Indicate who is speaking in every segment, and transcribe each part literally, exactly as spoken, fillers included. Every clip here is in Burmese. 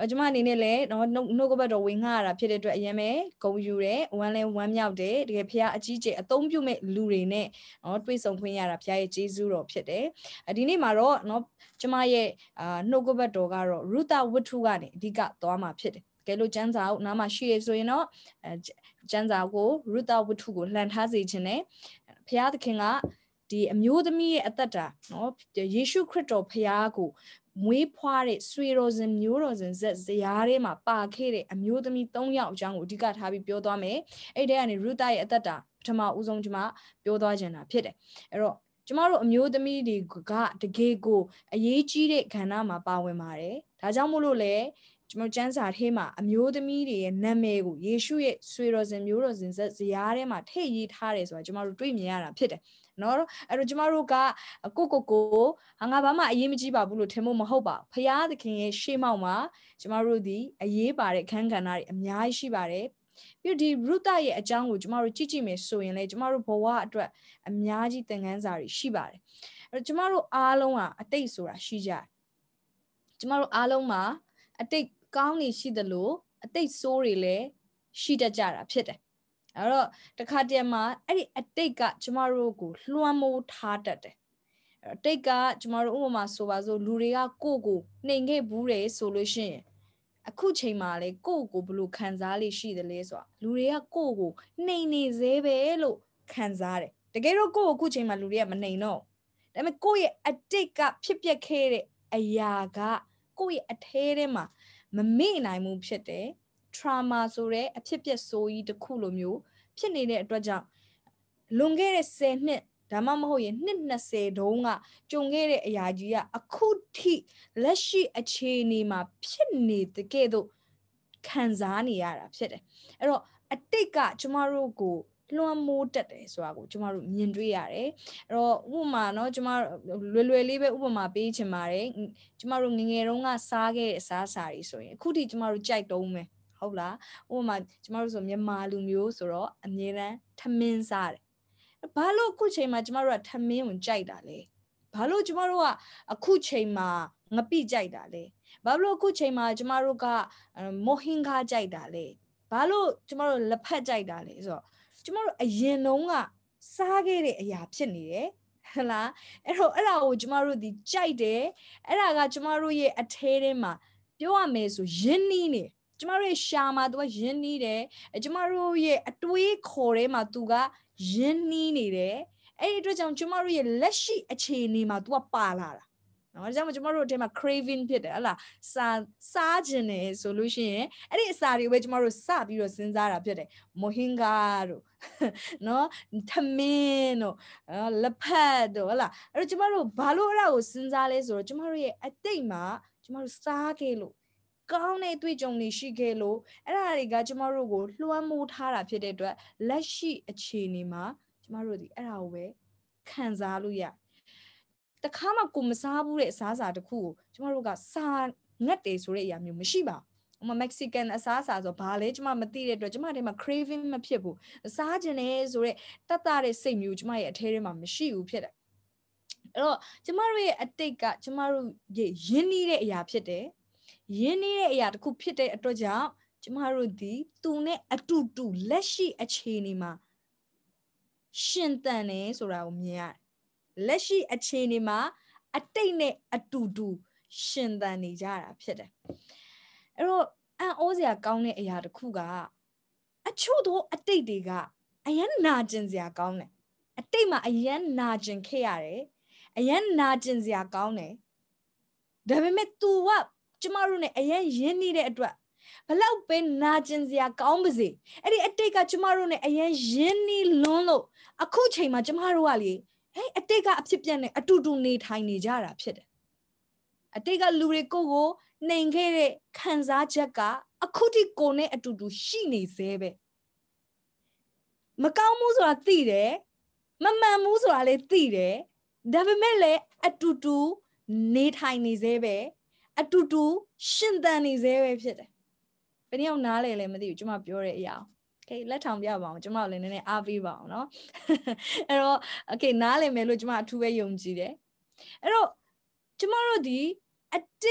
Speaker 1: ကျွန်မအနေနဲ့လည်းเนาะနှုတ်ကပတ်တော်ဝင်ငှရတာဖြစ်တဲ့အတွက်အရင်ပဲဂုဏ်ယူတယ်ဝမ်းလဲဝမ်းမြောက်တယ်တကယ်ဖခင်အကြီးကျယ်အသုံးပြုမဲ့လူတွေနဲ့เนาะတွေ့ဆုံခွင့်ရတာဖခင်ရဲ့ကျေးဇူးတော်ဖြစ်တယ်ဒီနေ့မှာတော့เนาะကျွန်မရဲ့အာနှုတ်ကပတ်တော်ကတော့ရုသဝတ္ထုကနေအဓိကသွားမှာဖြစ်တယ်ကဲလို့ကျမ်းစာကိုနားမှာရှိရဆိုရင်တော့အဲကျမ်းစာကိုရုသဝတ္ထုကိုလှန်ထားစေခြင်းနဲ့ဖခင်သခင်ကဒီအမျိုးသမီးရဲ့အသက်တာเนาะယေရှုခရစ်တော်ဖခင်ကိုမွေးဖွားတဲ့ဆွေတော်စင်မျိုးတော်စင်ဇက်ဇရာထဲမှာပါခဲ့တဲ့အမျိုးသမီး၃ယောက်အကြောင်းကိုအဓိကထားပြီးပြောသွားမယ်အဲ့တဲ့ကနေရုသရဲ့အသက်တာပထမဦးဆုံးကျွန်မပြောသွားခြင်းတာဖြစ်တယ်အဲ့တော့ကျမတို့အမျိုးသမီးတွေကတကယ်ကိုအရေးကြီးတဲ့ခန္ဓာမှာပါဝင်ပါတယ်ဒါကြောင့်မို့လို့လေကျွန်တော်ကျမ်းစာထဲမှာအမျိုးသမီးတွေရဲ့နာမည်ကိုယေရှုရဲ့ဆွေတော်စင်မျိုးတော်စင်ဇက်ဇရာထဲမှာထည့်ရေးထားတယ်ဆိုတာကျွန်တော်တို့တွေ့မြင်ရတာဖြစ်တယ်နော်အဲ့တော့ကျမတို့ကကိုကိုကိုငါဘာမှအရေးမကြီးပါဘူးလို့ထင်ဖို့မဟုတ်ပါဘူးဖရာသခင်ရဲ့ရှေ့မှောက်မှာကျမတို့ဒီအရေးပါတဲ့အခန်းကဏ္ဍတွေအများကြီးရှိပါတယ်ပြီးဒီရုသရဲ့အကြောင်းကိုကျမတို့ကြည့်ကြည့်မယ်ဆိုရင်လေကျမတို့ဘဝအတွက်အများကြီးသင်ခန်းစာတွေရှိပါတယ်အဲ့တော့ကျမတို့အားလုံးဟာအတိတ်ဆိုတာရှိကြတယ်ကျမတို့အားလုံးမှာအတိတ်ကောင်းနေရှိသလိုအတိတ်ဆိုးတွေလည်းရှိတတ်ကြတာဖြစ်တယ်အဲ့တော့တခါတည်းမှာအဲ့ဒီအတိတ်ကကျမတို့ကိုလွှမ်းမိုးထားတတ်တယ်အတိတ်ကကျမတို့ဥပမာဆိုပါစို့လူတွေကကိုယ့်ကိုနှိမ်ခဲ့ဘူးတယ်ဆိုလို့ရှိရင်အခုချိန်မှာလေကိုယ့်ကိုဘယ်လိုခံစားလေးရှိတယ်လဲဆိုတာလူတွေကကိုယ့်ကိုနှိမ်နေသေးပဲလို့ခံစားတယ်တကယ်တော့ကိုယ့်ကိုအခုချိန်မှာလူတွေကမနှိမ်တော့ဒါပေမဲ့ကိုယ့်ရဲ့အတိတ်ကဖြစ်ပျက်ခဲ့တဲ့အရာကကိုယ့်ရဲ့အထဲထဲမှာမမေ့နိုင်ဘူးဖြစ်တယ်trauma ဆိုတဲ့အဖြစ်ပျက်ဆိုးကြီးတစ်ခုလိုမျိုးဖြစ်နေတဲ့အတွက်ကြောင့်လွန်ခဲ့တဲ့ဆယ်နှစ်ဒါမှမဟုတ်ရင်နှစ်၂၀တုန်းကကြုံခဲ့တဲ့အရာကြီးကအခုထိလက်ရှိအခြေအနေမှာဖြစ်နေတဲ့ကဲ့သို့ခံစားနေရတာဖြစ်တယ်အဲ့တော့အတိတ်ကကျမတို့ကိုလွှမ်းမိုးတတ်တယ်ဆိုတာကိုကျမတို့မြင်တွေ့ရတယ်အဲ့တော့ဥပမာเนาะကျမလွယ်လွယ်လေးပဲဥပမာပေးချင်ပါတယ်ကျမတို့ငငယ်တုန်းကစားခဲ့တဲ့အစားအစာတွေဆိုရင်အခုထိကျမတို့ကြိုက်တုံးမယ်ဟုတ်လားဥပမာကျမတို့ဆိုမြန်မာလူမျိုးဆိုတော့အမြဲတမ်းထမင်းစားတယ်ဘာလို့အခုချိန်မှာကျမတို့ကထမင်းကိုကြိုက်တာလဲဘာလို့ကျမတို့ကအခုချိန်မှာငပိကြိုက်တာလဲဘာလို့အခုချိန်မှာကျမတို့ကမိုဟင်ခါကြိုက်တာလဲဘာလို့ကျမတို့လက်ဖက်ကြိုက်တာလဲဆိုတော့ကျမတို့အရင်တုန်းကစားခဲ့တဲ့အရာဖြစ်နေတယ်ဟလားအဲ့တော့အဲ့ဒါကိုကျမတို့ဒီကြိုက်တယ်အဲ့ဒါကကျမတို့ရဲ့အထဲထဲမှာပြောရမယ်ဆိုယဉ်နီးနေကျမတို့ရဲ့ရှာမှာသူကယဉ်နီးတယ်ကျမတို့ရဲ့အတွေးခေါ်ထဲမှာသူကယဉ်နီးနေတယ်အဲ့ဒီအတွက်ကြောင့်ကျမတို့ရဲ့လက်ရှိအခြေအနေမှာသူကပါလာတာနော်ဒါကြောင့်ကျမတို့အထဲမှာ craving ဖြစ်တယ်ဟလားစားစားခြင်းနေဆိုလို့ရှိရင်အဲ့ဒီအစာတွေပဲကျမတို့စပြီးတော့စဉ်းစားတာဖြစ်တယ်မိုဟင်ဂါတို့နော်ထမင်းတို့လက်ဖက်တို့ဟလားအဲ့တော့ကျမတို့ဘာလို့အဲ့ဒါကိုစဉ်းစားလဲဆိုတော့ကျမတို့ရဲ့အတိတ်မှာကျမတို့စားခဲ့လို့ကောင်းတဲ့တွေ့ကြုံတွေရှိခဲ့လို့အဲ့ဒါတွေကကျမတို့ကိုလွှမ်းမိုးထားတာဖြစ်တဲ့အတွက်လက်ရှိအခြေအနေမှာကျမတို့ဒီအဲ့ဒါကိုပဲခံစားလို့ရတခါမှကိုမစားဘူးတဲ့အစားအစာတစ်ခုကိုကျမတို့ကစားငတ်တယ်ဆိုတဲ့အရာမျိုးမရှိပါဘူးဥပမာ Mexican အစားအစာဆိုဘာလဲကျမမသိတဲ့အတွက်ကျမထဲမှာ craving မဖြစ်ဘူးစားခြင်းနဲ့ဆိုတဲ့တတ်တာတဲ့စိတ်မျိုးကျမရဲ့အထဲထဲမှာမရှိဘူးဖြစ်တယ်အဲ့တော့ကျမတို့ရဲ့အတိတ်ကကျမတို့ရဲ့ရင်းနှီးတဲ့အရာဖြစ်တယ်ရင်းနှီးတဲ့အရာတစ်ခုဖြစ်တဲ့အတွက်ကြောင့်ကျမတို့ဒီသူနဲ့အတူတူလက်ရှိအခြေအနေမှာရှင်သန်နေဆိုတာကိုမြင်ရတယ်လက်ရှိအခြေအနေမှာအတိတ်နဲ့အတူတူရှင်သန်နေကြတာဖြစ်တယ်အဲ့တော့အံ့ဩစရာကောင်းတဲ့အရာတစ်ခုကအချို့သောအတိတ်တွေကအယံနာကျင်စရာကောင်းတယ်အတိတ်မှာအယံနာကျင်ခဲ့ရတယ်အယံနာကျင်စရာကောင်းတယ်ဒါပေမဲ့ तू ကကျမတို့ ਨੇ အယံရင်းနေတဲ့အတွက်ဘလောက်ပဲနာကျင်စရာကောင်းပါစေအဲ့ဒီအတိတ်ကကျမတို့ ਨੇ အယံရင်းနေလွန်းလို့အခုချိန်မှာကျမတို့ကလေဟဲ့အတိတ်ကအဖြစ်ပြက်နေအတူတူနေထိုင်နေကြတာဖြစ်တယ်အတိတ်ကလူတွေကိုကိုနှိမ်ခဲ့တဲ့ခံစားချက်ကအခုထိကိုနဲ့အတူတူရှိနေသေးပဲမကောင်းမှုဆိုတာသိတယ်မမှန်မှုဆိုတာလည်းသိတယ်ဒါပေမဲ့လည်းအတူတူနေထိုင်နေသေးပဲအတူတူရှင်သန်နေသေးပဲဖြစ်တယ်ဘယ်နည်းအောင်နားလဲလဲမသိဘူးကျွန်မပြောတဲ့အရာโอเคလက်ထောင်ပြပါအောင်ကျွန်မလည်းနည်းနည်းအားပေးပါအောင်เนาะအဲ့တော့โอเคနားလည်မယ်လို့ကျွန်မအထူးပဲယုံကြည်တယ်အဲ့တော့ကျွန်မတို့ဒီအတိတ်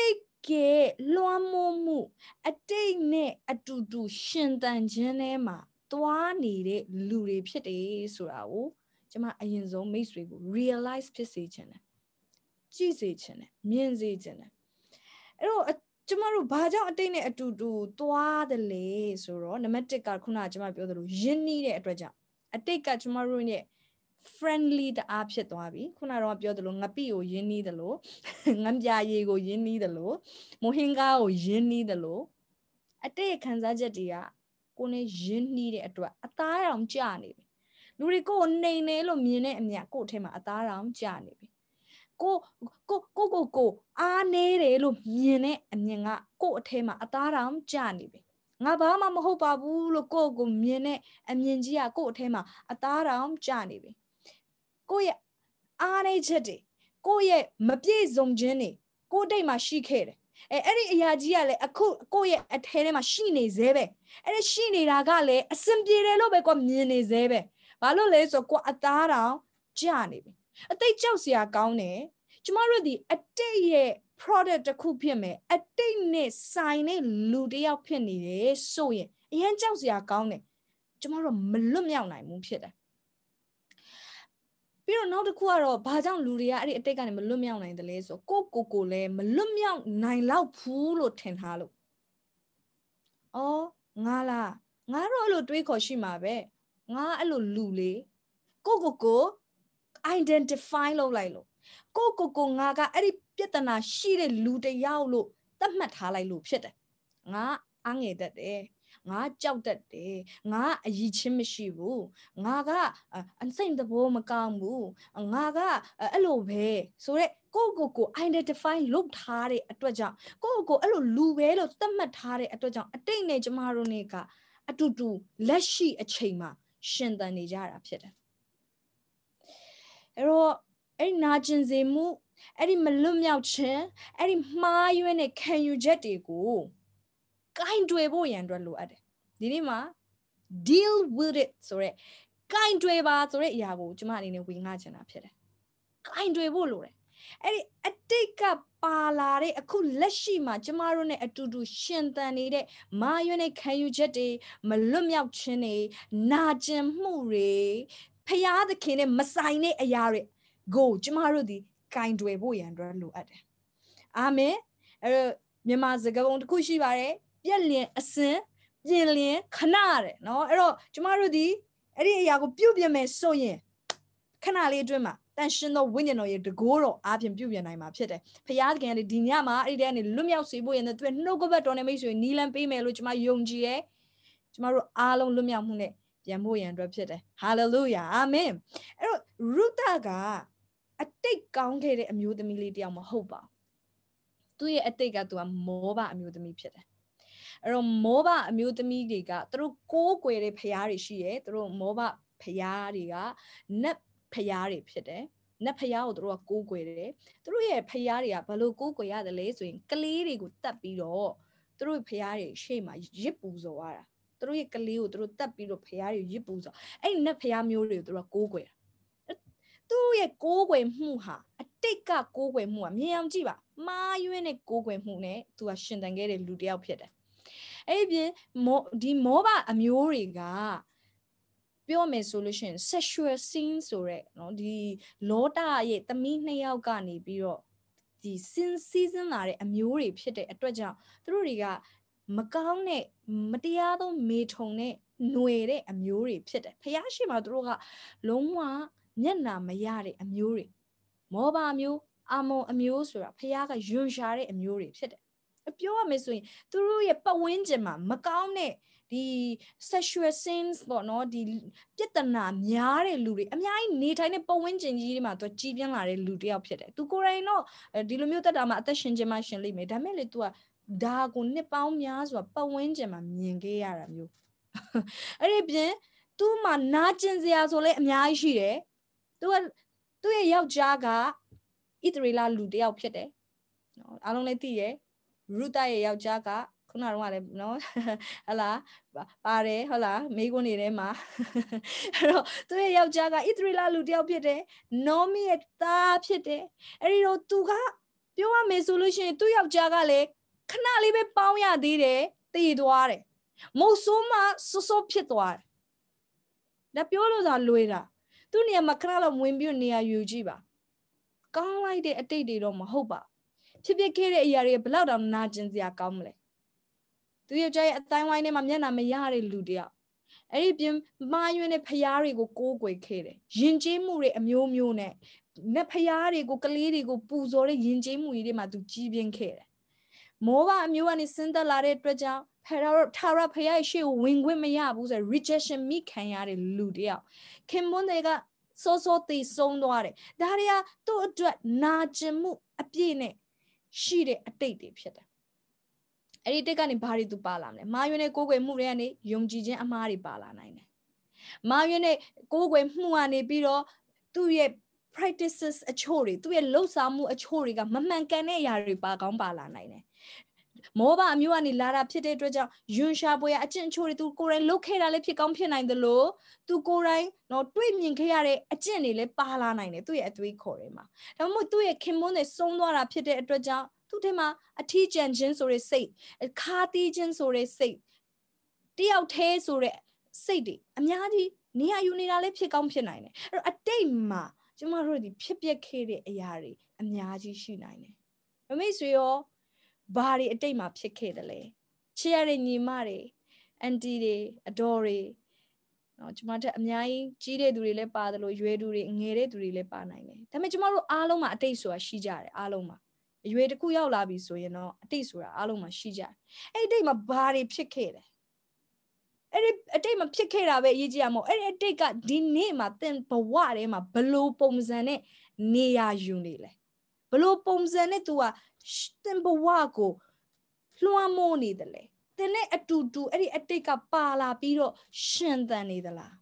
Speaker 1: ကယ်လွှမ်းမိုးမှုအတိတ်နဲ့အတူတူရှင်သန်ခြင်းထဲမှာသွားနေတဲ့လူတွေဖြစ်တယ်ဆိုတာကိုကျွန်မအရင်ဆုံးမိတ်ဆွေကို realize ဖြစ်စေချင်တယ်ကြည့်စေချင်တယ်မြင်စေချင်တယ်အဲ့တော့ကျွန်မတို့ဘာကြောင့်အတိတ်နဲ့အတူတူသွားတယ်လဲဆိုတော့နံပါတ်တစ်ကခုနကကျွန်မပြောသလိုယဉ်နီးတဲ့အတွက်ကြောင့်အတိတ်ကကျွန်မတို့ရဲ့ friendly တအားဖြစ်သွားပြီခုနကတော့ပြောသလိုငပိကိုယဉ်နီးတယ်လို့ငမ်းပြာရည်ကိုယဉ်နီးတယ်လို့မိုဟင်ကားကိုယဉ်နီးတယ်လို့အတိတ်ခံစားချက်တွေကကိုယ်နဲ့ယဉ်နီးတဲ့အတွက်အသားရောင်ကျနေပြီလူတွေကိုယ်နှိမ်နေလို့မြင်တဲ့အမြတ်ကိုယ့်ထဲမှာအသားရောင်ကျနေပြီကိုကိုကိုကိုကိုအားနေတယ်လို့မြင်တဲ့အမြင်ကကိုယ့်အထဲမှာအသားတောင်ကျနေပြီငါဘာမှမဟုတ်ပါဘူးလို့ကိုယ့်ကိုမြင်တဲ့အမြင်ကြီးကကိုယ့်အထဲမှာအသားတောင်ကျနေပြီကိုယ့်ရဲ့အားနေချက်တွေကိုယ့်ရဲ့မပြည့်စုံခြင်းတွေကိုယ့်တိတ်မှာရှိခဲ့တယ်အဲအဲ့ဒီအရာကြီးကလည်းအခုကိုယ့်ရဲ့အထဲထဲမှာရှိနေသေးပဲအဲ့ဒီရှိနေတာကလည်းအစင်ပြေတယ်လို့ပဲကိုယ်မြင်နေသေးပဲဘာလို့လဲဆိုတော့ကိုယ်အသားတောင်ကျနေပြီအသိကြောက်စရာကောင်းတယ်ကျမတို့ဒီအတိတ်ရဲ့ product တစ်ခုဖြစ်မယ်အတိတ်နဲ့ဆိုင်တဲ့လူတစ်ယောက်ဖြစ်နေတယ်ဆိုရင်အရင်ကြောက်စရာကောင်းတယ်ကျမတို့မလွတ်မြောက်နိုင်ဘူးဖြစ်တယ်ပြီးတော့နောက်တစ်ခုကတော့ဘာကြောင့်လူတွေကအဲ့ဒီအတိတ်ကနေမလွတ်မြောက်နိုင်တယ်လဲဆိုကိုကိုကိုလည်းမလွတ်မြောက်နိုင်တော့ဘူးလို့ထင်ထားလို့အော်ငါလားငါတော့အဲ့လိုတွေးခေါ်ရှိမှာပဲငါအဲ့လိုလူလေကိုကိုကို identify လုပ်လိုက်လို့ကိုကိုကိုငါကအဲ့ဒီပြဿနာရှိတဲ့လူတစ်ယောက်လို့သတ်မှတ်ထားလိုက်လို့ဖြစ်တယ်ငါအားငယ်တတ်တယ်ငါကြောက်တတ်တယ်ငါအယီချင်းမရှိဘူးငါကအစိမ့်သဘောမကောင်းဘူးငါကအဲ့လိုပဲဆိုရက်ကိုကိုကို identify လုပ်ထားတဲ့အတွက်ကြောင့်ကိုကိုအဲ့လိုလူပဲလို့သတ်မှတ်ထားတဲ့အတွက်ကြောင့်အတိတ်နဲ့ကျမတို့နေကအတူတူလက်ရှိအချိန်မှာရှင်သန်နေကြတာဖြစ်တယ်အဲ့တော့အဲ့နာကျင်စေမှုအဲ့ဒီမလွတ်မြောက်ခြင်းအဲ့ဒီမှားယွင်းတဲ့ခံယူချက်တွေကိုကိုင်တွယ်ဖို့ရန်အတွက်လိုအပ်တယ်ဒီနေ့မှာ deal with it ဆိုရက်ကိုင်တွယ်ပါဆိုတဲ့အရာကိုကျွန်မအနေနဲ့ဝင်ငှချင်တာဖြစ်တယ်ကိုင်တွယ်ဖို့လိုတယ်အဲ့ဒီအတိတ်ကပါလာတဲ့အခုလက်ရှိမှာကျမတို့ ਨੇ အတူတူရှင်သန်နေတဲ့မာယွန်းတဲ့ခံယူချက်တွေမလွတ်မြောက်ခြင်းတွေနာကျင်မှုတွေဖျားသခင်နဲ့မဆိုင်တဲ့အရာတွေကိုကျမတို့ဒီကင်တွယ်ဖို့ရန်အတွက်လိုအပ်တယ်အာမင်အဲ့မြန်မာစကားပုံတစ်ခုရှိပါတယ်ပြက်လျင်အစင်ပြင်လျင်ခဏတဲ့เนาะအဲ့တော့ကျမတို့ဒီအဲ့ဒီအရာကိုပြုတ်ပြမယ်ဆိုရင်ခဏလေးအတွင်းမှာတန်ရှင်သောဝိညာဉ်တော်ရဲ့တကိုးတော်အားဖြင့်ပြုတ်ပြနိုင်မှာဖြစ်တယ်ဖျားသခင်ကဒီညမှာအဲ့ဒီတဲ့ကနေလွတ်မြောက်စေဖို့ရတဲ့သူနှုတ်ကပတ်တော်နဲ့မိတ်ဆွေနီးလန်းပေးမယ်လို့ကျမယုံကြည်ရဲ့ကျမတို့အားလုံးလွတ်မြောက်မှုနဲ့ပြန်ဖို့ရန်အတွက်ဖြစ်တယ်ဟာလေလုယာအာမင်အဲ့တော့ရုသကအတိတ်ကောင်းခဲ့တဲ့အမျိုးသမီးလေးတယောက်မဟုတ်ပါဘူးသူ့ရဲ့အတိတ်ကသူကမောဘအမျိုးသမီးဖြစ်တယ်အဲ့တော့မောဘအမျိုးသမီးတွေကသူတို့ကိုးကွယ်တဲ့ဖျားတွေရှိတယ်သူတို့မောဘဖျားတွေကနတ်ဖျားတွေဖြစ်တယ်နတ်ဖျားကိုသူတို့ကကိုးကွယ်တယ်သူတို့ရဲ့ဖျားတွေကဘယ်လိုကိုးကွယ်ရတယ်လဲဆိုရင်ကလေးတွေကိုတတ်ပြီးတော့သူတို့ဖျားတွေရှေ့မှာရစ်ပူဇော်ရတာသူတို့ရဲ့ကလေးကိုသူတို့တတ်ပြီးတော့ဖျားတွေရစ်ပူဇော်အဲ့နတ်ဖျားမျိုးတွေကိုသူတို့ကကိုးကွယ်သူ့ရဲ့ကိုးကွယ်မှုဟာအတိတ်ကကိုးကွယ်မှုကမြင်အောင်ကြည့်ပါမာယွင်းတဲ့ကိုးကွယ်မှုနဲ့သူကရှင်သန်ခဲ့တဲ့လူတစ်ယောက်ဖြစ်တယ်အဲ့ဒီပြင်ဒီမောဘအမျိုးတွေကပြောမယ်ဆိုလို့ရှိရင် sexual sin ဆိုရဲเนาะဒီလောတာရဲ့သမီးနှစ်ယောက်ကနေပြီးတော့ဒီ sin season လာတဲ့အမျိုးတွေဖြစ်တဲ့အတွက်ကြောင့်သူတို့တွေကမကောင်းတဲ့မတရားသောမေထုံတဲ့ຫນွေတဲ့အမျိုးတွေဖြစ်တယ်ဖျားရှိမှသူတို့ကလုံးဝမျက်နာမရတဲ့အမျိုးတွေမောဘအမျိုးအာမုံအမျိုးဆိုတာဖျားကယွန်ရှာတဲ့အမျိုးတွေဖြစ်တယ်ပြောရမယ်ဆိုရင်သူတို့ရဲ့ပတ်ဝန်းကျင်မှာမကောင်းတဲ့ဒီ sexual sins ပေါ့နော်ဒီပြဿနာများတဲ့လူတွေအများကြီးနေထိုင်တဲ့ပတ်ဝန်းကျင်ကြီးတွေမှာသူကြီးပြင်းလာတဲ့လူတစ်ယောက်ဖြစ်တယ်သူကိုယ်တိုင်တော့ဒီလိုမျိုးတက်တာမှာအသက်ရှင်ခြင်းမှရှင်လိမ့်မယ်ဒါမဲ့လေ तू ကဒါကိုနှစ်ပေါင်းများစွာပတ်ဝန်းကျင်မှာမြင်ခဲ့ရတာမျိုးအဲ့ဒီပြင်သူ့မှာနာကျင်စရာဆိုလဲအများကြီးရှိတယ်သူကသူ့ရဲ့ယောက်ျားကဣသရေလလူတစ်ယောက်ဖြစ်တယ်နော်အားလုံးလည်းသိရဲ့ရုသရဲ့ယောက်ျားကခုနကတော့လည်းနော်ဟလာပါတယ်ဟုတ်လားမိကွန်းနေထဲမှာအဲ့တော့သူရဲ့ယောက်ျားကဣသရေလလူတစ်ယောက်ဖြစ်တယ်နောမီရဲ့သားဖြစ်တယ်အဲ့ဒီတော့သူကပြောရမယ်ဆိုလို့ရှိရင်သူ့ယောက်ျားကလည်းခဏလေးပဲပေါင်းရသေးတယ်တည်သွားတယ်မုတ်ဆိုးမှစောစောဖြစ်သွားတယ်ဒါပြောလို့သာလွယ်တာသူ့နေရာမှာခဏလောက်ဝင်ပြီးနေရာယူကြည့်ပါကောင်းလိုက်တဲ့အတိတ်တွေတော့မဟုတ်ပါဖြစ်ဖြစ်ခဲ့တဲ့အရာတွေဘလောက်တောင်နာကျင်စရာကောင်းမလဲသူယောက်ျားရဲ့အတိုင်းဝိုင်းထဲမှာမျက်နှာမရတဲ့လူတယောက်အဲ့ဒီပြင်မှားယွင်းတဲ့ဖျားတွေကိုကိုးကွယ်ခဲ့တယ်ယဉ်ကျေးမှုတွေအမျိုးမျိုးနဲ့နတ်ဖျားတွေကိုကလေးတွေကိုပူဇော်တဲ့ယဉ်ကျေးမှုတွေမှာသူကြီးပြင်းခဲ့တယ်မောဘအမျိုးကနေဆင်းသက်လာတဲ့အတွက်ကြောင့်ဖရာထာဝရဖျားရဲ့ရှေ့ကိုဝင်ခွင့်မရဘူးဆို rejection မိခံရတဲ့လူတယောက်ခင်မွန်းတွေကစောစောသိဆုံးသွားတယ်ဒါတွေကသူ့အတွက်နာကျင်မှုအပြည့်နဲ့ရှိတဲ့အတိတ်တွေဖြစ်တယ်အဲ့ဒီတိတ်ကနေဘာတွေသူပါလာမလဲမာယွန်းနဲ့ကိုးကွယ်မှုတွေကနေယုံကြည်ခြင်းအမှားတွေပါလာနိုင်တယ်မာယွန်းနဲ့ကိုးကွယ်မှုကနေပြီးတော့သူ့ရဲ့ practices အချို့တွေသူ့ရဲ့လှုပ်ဆောင်မှုအချို့တွေကမမှန်ကန်တဲ့အရာတွေပါကောင်းပါလာနိုင်တယ်မောဘအမျိုးကနေလာတာဖြစ်တဲ့အတွက်ကြောင့်ယွန်ရှာပွဲအကျင့်အချို့တွေသူကိုယ်တိုင်လုပ်ခဲ့တာလည်းဖြစ်ကောင်းဖြစ်နိုင်တယ်လို့သူကိုယ်တိုင်တော့တွေ့မြင်ခဲ့ရတဲ့အကျင့်တွေလည်းပါလာနိုင်တယ်သူ့ရဲ့အသွေးခေါ်တွေမှာဒါမှမဟုတ်သူ့ရဲ့ခင်မွန်းတွေဆုံးသွားတာဖြစ်တဲ့အတွက်ကြောင့်သူ့ထဲမှာအထီးကျန်ခြင်းဆိုတဲ့စိတ်ခါတီးခြင်းဆိုတဲ့စိတ်တယောက်သေးဆိုတဲ့စိတ်တွေအများကြီးနေရာယူနေတာလည်းဖြစ်ကောင်းဖြစ်နိုင်တယ်အဲ့တော့အတိတ်မှာကျမတို့ဒီဖြစ်ပျက်ခဲ့တဲ့အရာတွေအများကြီးရှိနိုင်တယ်မမိတ်ဆွေရောဘာတွေအတိတ်မှာဖြစ်ခဲ့တယ်လဲချစ်ရတဲ့ညီမတွေအန်တီတွေအတော်တွေနော်ကျမတို့အများကြီးကြီးတဲ့သူတွေလည်းပါတယ်လို့ရွယ်သူတွေငယ်တဲ့သူတွေလည်းပါနိုင်တယ်ဒါပေမဲ့ကျမတို့အားလုံးမှာအတိတ်ဆိုတာရှိကြတယ်အားလုံးမှာအရွယ်တစ်ခုရောက်လာပြီဆိုရင်တော့အတိတ်ဆိုတာအားလုံးမှာရှိကြတယ်အဲ့ဒီအတိတ်မှာဘာတွေဖြစ်ခဲ့တယ်အဲ့ဒီအတိတ်မှာဖြစ်ခဲ့တာပဲအရေးကြီးရမို့အဲ့ဒီအတိတ်ကဒီနေ့မှာသင်ဘဝထဲမှာဘလို့ပုံစံနဲ့နေရာယူနေလဲဘလို့ပုံစံနဲ့ तू ကသင်ဘဝကိုလွှမ်းမိုးနေတယ်လေသင်နဲ့အတူတူအဲ့ဒီအတိတ်ကပါလာပြီးတော့ရှင်သန်နေသလား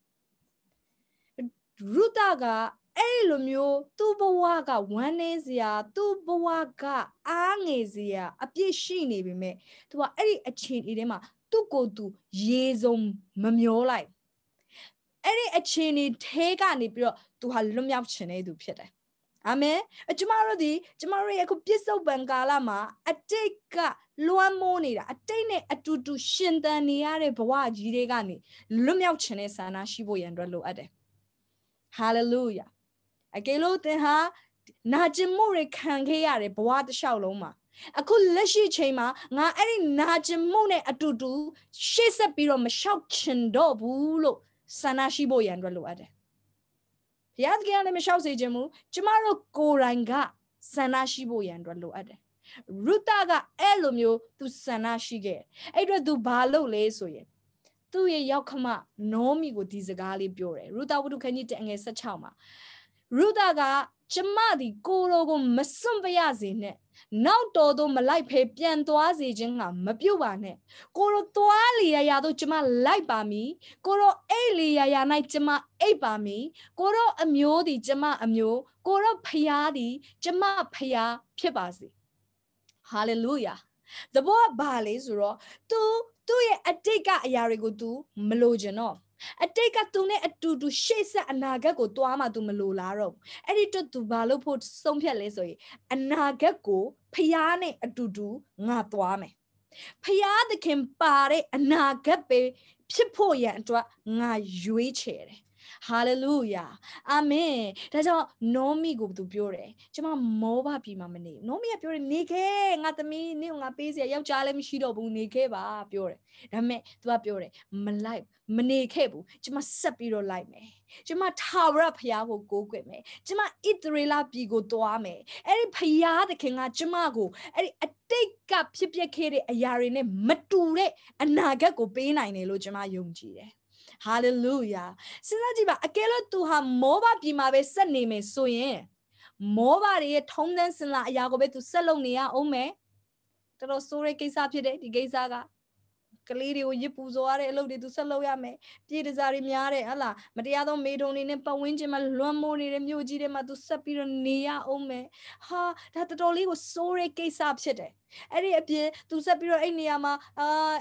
Speaker 1: ရုတကအဲ့လိုမျိုးသူ့ဘဝကဝမ်းနည်းစရာသူ့ဘဝကအားငယ်စရာအပြည့်ရှိနေပြီမဲ့ तू ကအဲ့ဒီအခြေအနေထဲမှာသူ့ကိုယ်သူရေစုံမမျောလိုက်အဲ့ဒီအခြေအနေထဲကနေပြီးတော့ तू ဟာလွတ်မြောက်ခြင်းတဲ့သူဖြစ်တယ်အာမင်ကျမတို့ဒီကျမတို့ရဲ့အခုပြစ္ဆုတ်ပံကာလမှာအတိတ်ကလွှမ်းမိုးနေတာအတိတ်နဲ့အတူတူရှင်သန်နေရတဲ့ဘဝကြီးတွေကနေလွတ်မြောက်ခြင်းတဲ့ဆန္ဒရှိဖို့ရန်အတွက်လိုအပ်တယ်ဟာလေလုယာအကယ်လို့သင်ဟာနာကျင်မှုတွေခံခဲ့ရတယ်ဘဝတစ်လျှောက်လုံးမှာအခုလက်ရှိချိန်မှာငါအဲ့ဒီနာကျင်မှုနဲ့အတူတူရှေ့ဆက်ပြီးတော့မလျှောက်ချင်တော့ဘူးလို့ဆန္ဒရှိဖို့ရန်အတွက်လိုအပ်တယ်ဘုရားသခင်ကလည်းမလျှောက်စေခြင်းမူကျမတို့ကိုယ်တိုင်ကဆန္ဒရှိဖို့ရန်အတွက်လိုအပ်တယ်ရုတကအဲ့လိုမျိုးသူဆန္ဒရှိခဲ့အဲ့အတွက်သူဘာလုပ်လဲဆိုရင်သူ့ရဲ့ရောက်ခမနောမီကိုဒီစကားလေးပြောတယ်ရုတဝတ္ထုခန်းကြီးတငယ်၁၆မှာရုတကကျမဒီကိုယ်တော်ကိုမစွန့်ပရစေနဲ့နောက်တော်သို့မလိုက်ဖဲပြန်သွားစေခြင်းကမပြုတ်ပါနဲ့ကိုယ်တော်သွားလေရာရာသို့ကျမလိုက်ပါမည်ကိုယ်တော်အိတ်လေရာရာ၌ကျမအိတ်ပါမည်ကိုယ်တော်အမျိုးသည်ကျမအမျိုးကိုယ်တော်ဖျားသည်ကျမဖျားဖြစ်ပါစေဟာလေလုယာသဘောဘာလဲဆိုတော့ तू သူ့ရဲ့အတိတ်ကအရာတွေကို तू မလိုချင်တော့အတိတ်ကသူနဲ့အတူတူရှေ့ဆက်အနာဂတ်ကိုတွားမှ तू မလိုလားတော့အဲ့ဒီတော့ तू ဘာလို့ဖို့ဆုံးဖြတ်လဲဆိုရင်အနာဂတ်ကိုဖျားနဲ့အတူတူငါတွားမယ်ဖျားသခင်ပါတဲ့အနာဂတ်ပဲဖြစ်ဖို့ရန်အတွက်ငါရွေးချယ်တယ်ဟာလေလုယာအာမင်ဒါကြောင့်နောမီကိုသူပြောတယ်ကျမမောဘပြည်မှာမနေနောမီကပြောတယ်နေခဲ့ငါသမီးနင့်ကိုငါပေးစရာယောက်ျားလည်းမရှိတော့ဘူးနေခဲ့ပါပြောတယ်ဒါပေမဲ့ तू ကပြောတယ်မလိုက်မနေခဲ့ဘူးကျမဆက်ပြီးတော့လိုက်မယ်ကျမထာဝရဘုရားကိုကိုးကွယ်မယ်ကျမဣသရေလပြည်ကိုတွားမယ်အဲ့ဒီဘုရားသခင်ကကျမကိုအဲ့ဒီအတိတ်ကဖြစ်ပျက်ခဲ့တဲ့အရာတွေနဲ့မတူတဲ့အနာဂတ်ကိုပေးနိုင်တယ်လို့ကျမယုံကြည်တယ်ဟာလေလုယာစဉ်းစားကြည့်ပါအကယ်လို့ तू ဟာမောဘပြည်မှာပဲဆက်နေမယ်ဆိုရင်မောဘရဲ့ထုံးတမ်းစင်လာအရာကိုပဲ तू ဆက်လုပ်နေရအောင်မယ်တော်တော်ဆိုးတဲ့ကိစ္စဖြစ်တယ်ဒီကိစ္စကကလေးတွေကိုရစ်ပူဇော်ရတဲ့အလုပ်တွေ तू ဆက်လုပ်ရမယ်ပြည်တစားတွေများတယ်ဟလားမတရားသောမေထုံတွေနဲ့ပတ်ဝန်းကျင်မှာလွှမ်းမိုးနေတဲ့မြို့ကြီးတွေမှာ तू ဆက်ပြီးတော့နေရအောင်မယ်ဟာဒါတော်တော်လေးကိုဆိုးတဲ့ကိစ္စဖြစ်တယ်အဲ့ဒီအပြင် तू ဆက်ပြီးတော့အဲ့နေရာမှာအာ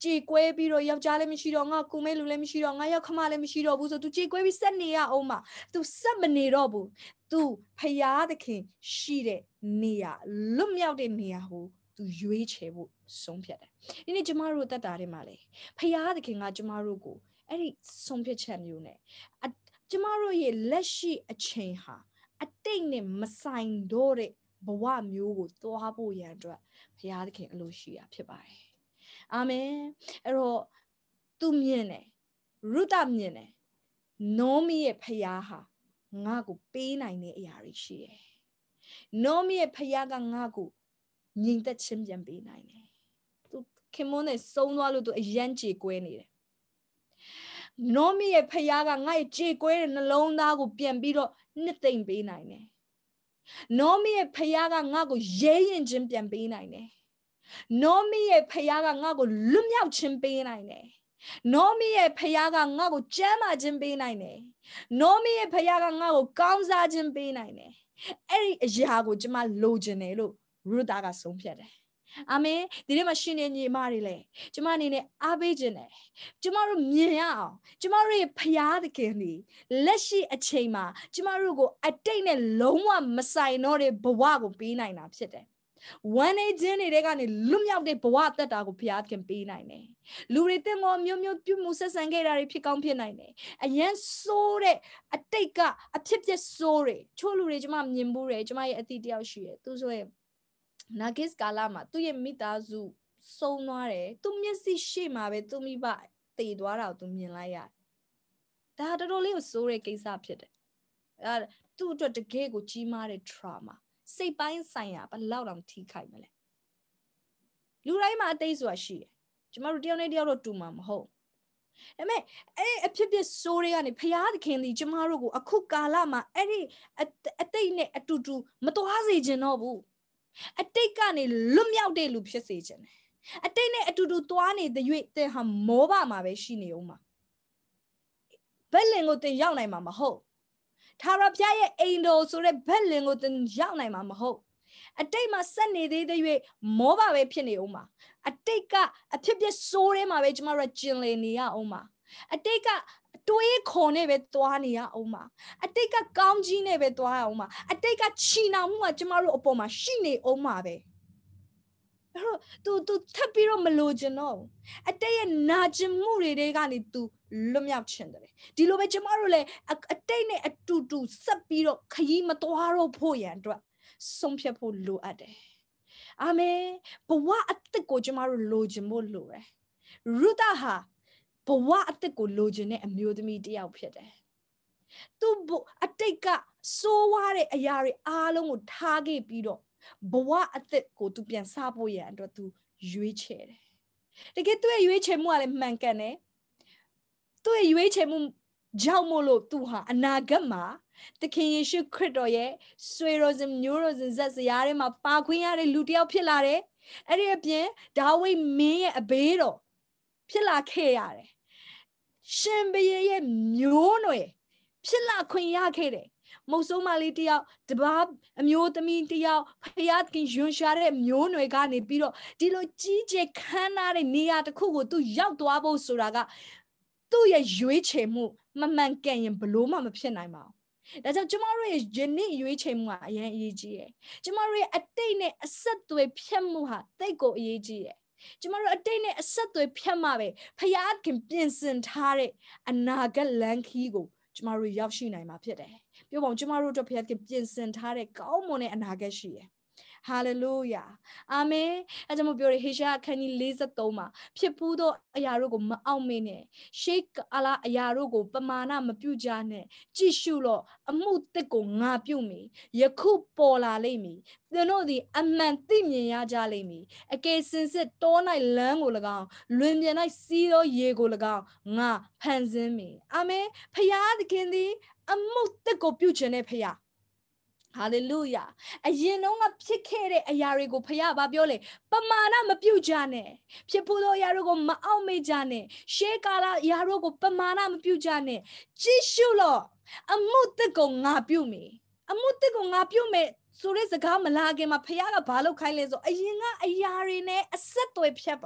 Speaker 1: ကြေကွဲပြီးတော့ယောက်ျားလည်းမရှိတော့ငါကူမဲလူလည်းမရှိတော့ငါရောက်ခမလည်းမရှိတော့ဘူးဆို तू ကြေကွဲပြီးဆက်နေရအောင်မှာ तू ဆက်မနေတော့ဘူး तू ဖယားသခင်ရှိတဲ့နေရာလွတ်မြောက်တဲ့နေရာကို तू ရွေးချယ်ဖို့ဆုံးဖြတ်တယ်ဒီနေ့ကျမတို့တက်တာတွေမှာလေဖယားသခင်ကကျမတို့ကိုအဲ့ဒီဆုံးဖြတ်ချက်မျိုးနဲ့ကျမတို့ရဲ့လက်ရှိအချိန်ဟာအတိတ်နဲ့မဆိုင်တော့တဲ့ဘဝမျိုးကိုသွားဖို့ရန်အတွက်ဘုရားသခင်အလိုရှိတာဖြစ်ပါတယ်အာမင်အဲ့တော့သူမြင်တယ်ရုဒမြင်တယ်နောမီရဲ့ဘုရားဟာငါ့ကိုပေးနိုင်တဲ့အရာတွေရှိတယ်နောမီရဲ့ဘုရားကငါ့ကိုငြိမ်သက်ခြင်းပြန်ပေးနိုင်တယ်သူခင်မွန်းနဲ့စုံသွားလို့သူအယမ်းကြေကွဲနေတယ်နောမီရဲ့ဖယားကငါ့ရဲ့ကြေကွဲတဲ့နှလုံးသားကိုပြန်ပြီးတော့နှစ်သိမ့်ပေးနိုင်တယ်။နောမီရဲ့ဖယားကငါ့ကိုရဲရင်ခြင်းပြန်ပေးနိုင်တယ်။နောမီရဲ့ဖယားကငါ့ကိုလွတ်မြောက်ခြင်းပေးနိုင်တယ်။နောမီရဲ့ဖယားကငါ့ကိုကျမ်းမာခြင်းပေးနိုင်တယ်။နောမီရဲ့ဖယားကငါ့ကိုကောင်းစားခြင်းပေးနိုင်တယ်။အဲ့ဒီအရာကိုကျမလိုချင်တယ်လို့ရုဒကဆုံးဖြတ်တယ်အာမင်ဒီနေ့မှာရှင်နေညီမတွေလေကျမအနေနဲ့အားပေးခြင်းတယ်ကျမတို့မြင်ရအောင်ကျမတို့ရဲ့ဖျားသခင်ဒီလက်ရှိအချိန်မှာကျမတို့ကိုအတိတ်နဲ့လုံးဝမဆိုင်တော့တဲ့ဘဝကိုပေးနိုင်တာဖြစ်တယ်ဝမ်းနေခြင်းတွေကနေလွတ်မြောက်တဲ့ဘဝအသက်တာကိုဘုရားခင်ပေးနိုင်တယ်လူတွေတင်မောမျိုးမျိုးပြုမှုဆက်ဆံခဲ့တာတွေဖြစ်ကောင်းဖြစ်နိုင်တယ်အရန်ဆိုးတဲ့အတိတ်ကအဖြစ်ဖြစ်ဆိုးတွေချို့လူတွေကျမမြင်ဘူးတယ်ကျမရဲ့အတိတ်တယောက်ရှိတယ်သူဆိုရင်နာဂစ်ကာလာမှာသူ့ရဲ့မိသားစုစုံသွားတယ်သူမျက်စိရှိမှာပဲသူမိဘတည်သွားတာကိုသူမြင်လိုက်ရတယ်ဒါတော်တော်လေးကိုစိုးတဲ့ကိစ္စဖြစ်တယ်အဲသူ့အတွက်တကယ်ကိုကြီးမားတဲ့ trauma စိတ်ပိုင်းဆိုင်ရာဘယ်လောက်တောင်ထိခိုက်မလဲလူတိုင်းမှာအတိတ်ဆိုတာရှိတယ်ကျမတို့တယောက်နဲ့တယောက်တော့တူမှာမဟုတ်ဒါပေမဲ့အဲ့အဖြစ်ဖြစ်ဆိုးတွေကနေဖျားသခင်ဒီကျမတို့ကိုအခုကာလမှာအဲ့ဒီအတိတ်နဲ့အတူတူမတော်စေချင်တော့ဘူးအတိတ်ကနေလွတ်မြောက်တဲ့လူဖြစ်စေခြင်းတယ်အတိတ်နဲ့အတူတူသွားနေတဲ့၍သင်ဟာမောဘမှာပဲရှိနေဦးမှာဘက်လင်ကိုသင်ရောက်နိုင်မှာမဟုတ်ထာဝရဘုရားရဲ့အိမ်တော်ဆိုတဲ့ဘက်လင်ကိုသင်ရောက်နိုင်မှာမဟုတ်အတိတ်မှာဆက်နေသေးတဲ့၍မောဘပဲဖြစ်နေဦးမှာအတိတ်ကအဖြစ်ဖြစ်ဆိုးထဲမှာပဲကျမတို့ကျင်လည်နေရအောင်မှာအတိတ်ကတွေးခေါ်နေပဲသွားနေရအောင်မှာအတိတ်ကကောင်းကြီးနဲ့ပဲသွားရအောင်မှာအတိတ်ကချီနာမှုကကျမတို့အပေါ်မှာရှိနေအောင်မှာပဲအဲ့တော့ तू तू ထပ်ပြီးတော့မလိုချင်တော့အတိတ်ရဲ့နာကျင်မှုတွေတွေကနေ तू လွတ်မြောက်ချင်တယ်ဒီလိုပဲကျမတို့လည်းအတိတ်နဲ့အတူတူဆက်ပြီးတော့ခရီးမသွားတော့ဖို့ရန်အတွက်ဆုံးဖြတ်ဖို့လိုအပ်တယ်အာမင်ဘဝအသက်ကိုကျမတို့လိုချင်ဖို့လိုတယ်ရုသဟာဘဝအသက်ကိုလိုချင်တဲ့အမျိုးသမီးတစ်ယောက်ဖြစ်တယ်။သူအတိတ်ကစိုးဝါးတဲ့အရာတွေအားလုံးကိုထားခဲ့ပြီးတော့ဘဝအသက်ကိုသူပြန်စားဖို့ရန်အတွက်သူရွေးချယ်တယ်။တကယ်သူ့ရဲ့ရွေးချယ်မှုကလည်းမှန်ကန်တယ်။သူ့ရဲ့ရွေးချယ်မှုကြောင့်မို့လို့သူဟာအနာဂတ်မှာသခင်ယေရှုခရစ်တော်ရဲ့ဆွေတော်စင်မျိုးတော်စင်ဇက်စရာထဲမှာပါခွင့်ရတဲ့လူတစ်ယောက်ဖြစ်လာတယ်။အဲ့ဒီအပြင်ဒါဝိဒ်မင်းရဲ့အဘေးတော်ဖြစ်လာခဲ့ရတယ်ရှင်ဘရဲ့ရဲ့မျိုးနွယ်ဖြစ်လာခွင့်ရခဲ့တယ်မုတ်ဆိုးမလေးတယောက်တပါးအမျိုးသမီးတယောက်ဖယားခင်ယွန်ရှာတဲ့မျိုးနွယ်ကနေပြီးတော့ဒီလိုကြီးကျယ်ခမ်းနားတဲ့နေရာတစ်ခုကိုသူရောက်သွားဖို့ဆိုတာကသူ့ရဲ့ရွေးချယ်မှုမမှန်ကန်ရင်ဘလို့မှမဖြစ်နိုင်ပါဘူးဒါကြောင့်ကျမတို့ရဲ့ယနေ့ရွေးချယ်မှုကအရင်အရေးကြီးတယ်ကျမတို့ရဲ့အတိတ်နဲ့အဆက်အသွယ်ဖြတ်မှုဟာတိတ်ကိုအရေးကြီးတယ်ကျမတို့အတိတ်နဲ့အဆက်အသွယ်ဖြတ်မှပဲဖယားခင်ပြင်ဆင်ထားတဲ့အနာဂတ်လမ်းခီးကိုကျမတို့ရောက်ရှိနိုင်မှာဖြစ်တယ်။ပြောပါဦးကျမတို့တို့ဖယားခင်ပြင်ဆင်ထားတဲ့ကောင်းမွန်တဲ့အနာဂတ်ရှိတယ်။ဟာလေလုယာ။အာမင်။အဲကြောင့်မို့ပြောရဟေရှာယအခန်းကြီးလေးဆယ်သုံးမှာဖြစ်ပူးသောအရာတို့ကိုမအောင်မေနဲ့ရှေးကာလအရာတို့ကိုပမာဏမပြုကြနဲ့ကြည့်ရှုတော့အမှုတစ်ကိုငါပြုမည်ယခုပေါ်လာလိမ့်မည်သင်တို့သည်အမှန်သိမြင်ရကြလိမ့်မည်အကယ်စင်စစ်တော၌လမ်းကို၎င်းလွင်ပြင်၌စီးသောရေကို၎င်းငါဖန်ဆင်းမည်အာမင်ဖယားသခင်သည်အမှုတစ်ကိုပြုခြင်းနဲ့ဖယားဟာလေလုယာအရင်တော့ကဖြစ်ခဲ့တဲ့အရာတွေကိုဖခင်ဘာပြောလဲပမာဏမပြုတ်ကြနဲ့ဖြစ်ဖို့သောအရာတွေကိုမအောင်မေ့ကြနဲ့ရှေးကာလအရာတို့ကိုပမာဏမပြုတ်ကြနဲ့ကြည့်ရှုလို့အမှုတစ်ကိုငါပြုမယ်အမှုတစ်ကိုငါပြုမယ်ဆိုတဲ့စကားမလာခင်မှာဖခင်ကဘာလုပ်ခိုင်းလဲဆိုအရင်ကအရာတွေနဲ့အဆက်အသွယ်ဖြတ်ပါ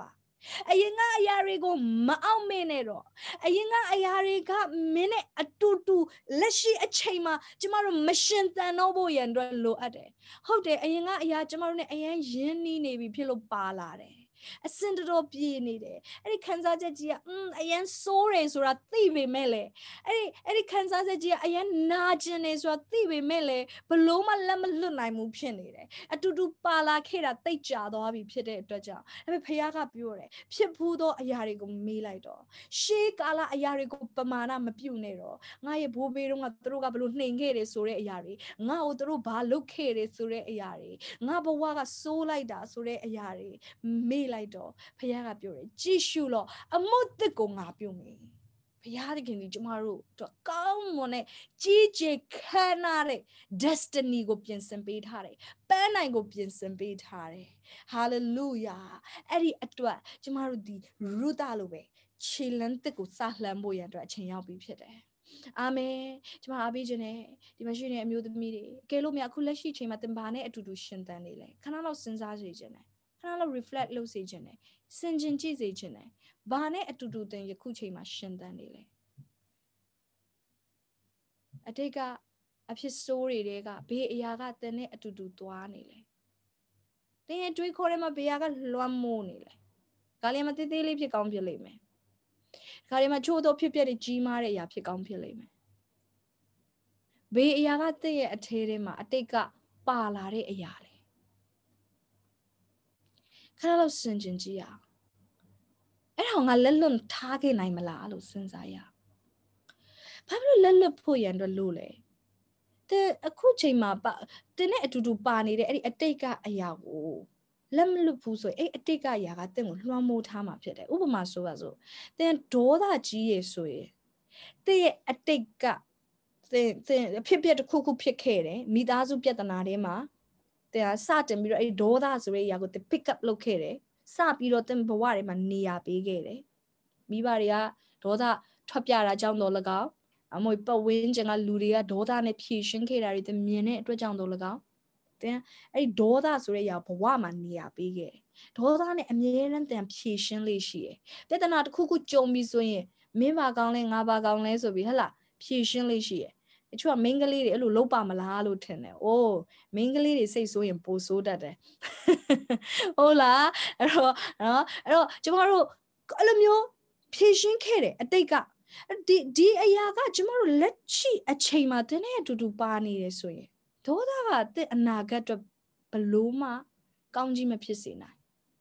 Speaker 1: အရင်ကအရာတွေကိုမအောင်မင်းနဲ့တော့အရင်ကအရာတွေကမင်းနဲ့အတူတူလက်ရှိအချိန်မှာကျမတို့မရှင်သန်တော့ဖို့ရန်အတွက်လိုအပ်တယ်ဟုတ်တယ်အရင်ကအရာကျမတို့နဲ့အရင်ရင်းနှီးနေပြီဖြစ်လို့ပါလာတယ်အစင်တော်ပြေးနေတယ်အဲ့ဒီခံစားချက်ကြီးကအင်းအရင်ဆိုးတယ်ဆိုတာသိပေမဲ့လေအဲ့ဒီအဲ့ဒီခံစားချက်ကြီးကအရင်နာကျင်နေဆိုတာသိပေမဲ့လေဘလို့မှလက်မလွတ်နိုင်ဘူးဖြစ်နေတယ်အတူတူပါလာခဲ့တာတိတ်ကြသွားပြီဖြစ်တဲ့အတွက်ကြောင့်ဒါပေမဲ့ဖခင်ကပြောတယ်ဖြစ်ဘူးသောအရာတွေကိုမေးလိုက်တော့ရှေးကာလအရာတွေကိုပမာဏမပြုတ်နဲ့တော့ငါရဲ့ဘိုးဘေးတို့ကသူတို့ကဘလို့နှိမ်ခဲ့တယ်ဆိုတဲ့အရာတွေငါ့ကိုသူတို့ဘာလုပ်ခဲ့တယ်ဆိုတဲ့အရာတွေငါဘဝကစိုးလိုက်တာဆိုတဲ့အရာတွေမေးလိုက်တော့ဖခင်ကပြောတယ်ကြည့်ရှုလို့အမှုသစ်ကိုငါပြုမယ်ဘုရားသခင်ဒီကျမတို့တော့ကောင်းမွန်တဲ့ကြီးကျယ်ခမ်းနားတဲ့ destiny ကိုပြင်ဆင်ပေးထားတယ်ပန်းနိုင်ကိုပြင်ဆင်ပေးထားတယ် hallelujah အဲ့ဒီအတွက်ကျမတို့ဒီရူတာလိုပဲခြေလန်းသစ်ကိုစလှမ်းဖို့ရန်အတွက်အချိန်ရောက်ပြီဖြစ်တယ်အာမင်ကျမအားပေးခြင်းနဲ့ဒီမှာရှိနေအမျိုးသမီးတွေအကယ်လို့များအခုလက်ရှိချိန်မှာသင်ဘာနဲ့အတူတူရှင်သန်နေလဲခဏလောက်စဉ်းစားစေခြင်းနဲ့ခဏလောက် reflect လုပ်စေခြင်းနဲ့စင်ကြင်ကြည့်စေခြင်းနဲ့ဘာနဲ့အတူတူသင်ယခုချိန်မှာရှင်သန်နေလဲအတိတ်ကအဖြစ်ဆိုးတွေတဲကဘေးအရာကသင်နဲ့အတူတူသွားနေလဲသင်ရဲ့တွေးခေါ်ထဲမှာဘေးအရာကလွှမ်းမိုးနေလဲဒါလည်းမသေးသေးလေးဖြစ်ကောင်းဖြစ်လိမ့်မယ်ဒါလည်းမချိုးတော့ဖြစ်ပြတဲ့ကြီးမားတဲ့အရာဖြစ်ကောင်းဖြစ်လိမ့်မယ်ဘေးအရာကသင်ရဲ့အထဲထဲမှာအတိတ်ကပါလာတဲ့အရာလေခဏလောက်စဉ်းကျင်ကြည့်ရအောင်အဲ့ဒါငါလက်လွတ်ထားခဲ့နိုင်မလားလို့စဉ်းစားရဘာဖြစ်လို့လက်လွတ်ဖို့ရန်အတွက်လို့လဲတဲ့အခုချိန်မှာတင်းနဲ့အတူတူပါနေတဲ့အဲ့ဒီအတိတ်ကအရာကိုလက်မလွတ်ဘူးဆိုရင်အဲ့အတိတ်ကအရာကတင့်ကိုလွှမ်းမိုးထားမှာဖြစ်တယ်ဥပမာဆိုပါစို့တင်းဒေါသကြီးရေဆိုရင်တင်းရဲ့အတိတ်ကတင်းတင်းဖြစ်ဖြစ်တစ်ခုခုဖြစ်ခဲ့တယ်မိသားစုပြဿနာတွေမှာတင်းစတင်ပြီးတော့အဲ့ဒေါသဆိုတဲ့အရာကိုတင်း pick up လုပ်ခဲ့တယ်စပြီးတော့တင်းဘဝတွေမှာနေရာပေးခဲ့တယ်မိဘတွေကဒေါသထွက်ပြတာကြောင့်တော့၎င်းအမွေပတ်ဝန်းကျင်ကလူတွေကဒေါသနဲ့ဖြည့်ရှင်းခဲ့တာတွေတင်းမြင်တဲ့အတွက်ကြောင့်တော့၎င်းတင်းအဲ့ဒေါသဆိုတဲ့အရာဘဝမှာနေရာပေးခဲ့တယ်ဒေါသနဲ့အမြဲတမ်းတင်းဖြည့်ရှင်းလေးရှိတယ်ပြဿနာတစ်ခုခုကြုံပြီးဆိုရင်မင်းပါကောင်းလဲငါပါကောင်းလဲဆိုပြီးဟဲ့လားဖြည့်ရှင်းလေးရှိတယ်အချို့ကမိန်းကလေးတွေအဲ့လိုလုပ်ပါမလားလို့ထင်တယ်။အိုးမိန်းကလေးတွေစိတ်ဆိုးရင်ပိုဆိုးတတ်တယ်။ဟုတ်လားအဲ့တော့နော်အဲ့တော့ကျမတို့အဲ့လိုမျိုးဖြည့်ရှင်းခဲ့တယ်အတိတ်ကဒီဒီအရာကကျမတို့လက်ရှိအချိန်မှာတင်းနဲ့အတူတူပါနေတယ်ဆိုရင်ဒေါသကတဲ့အနာဂတ်အတွက်ဘလို့မှကောင်းကြီးမဖြစ်စေနိုင်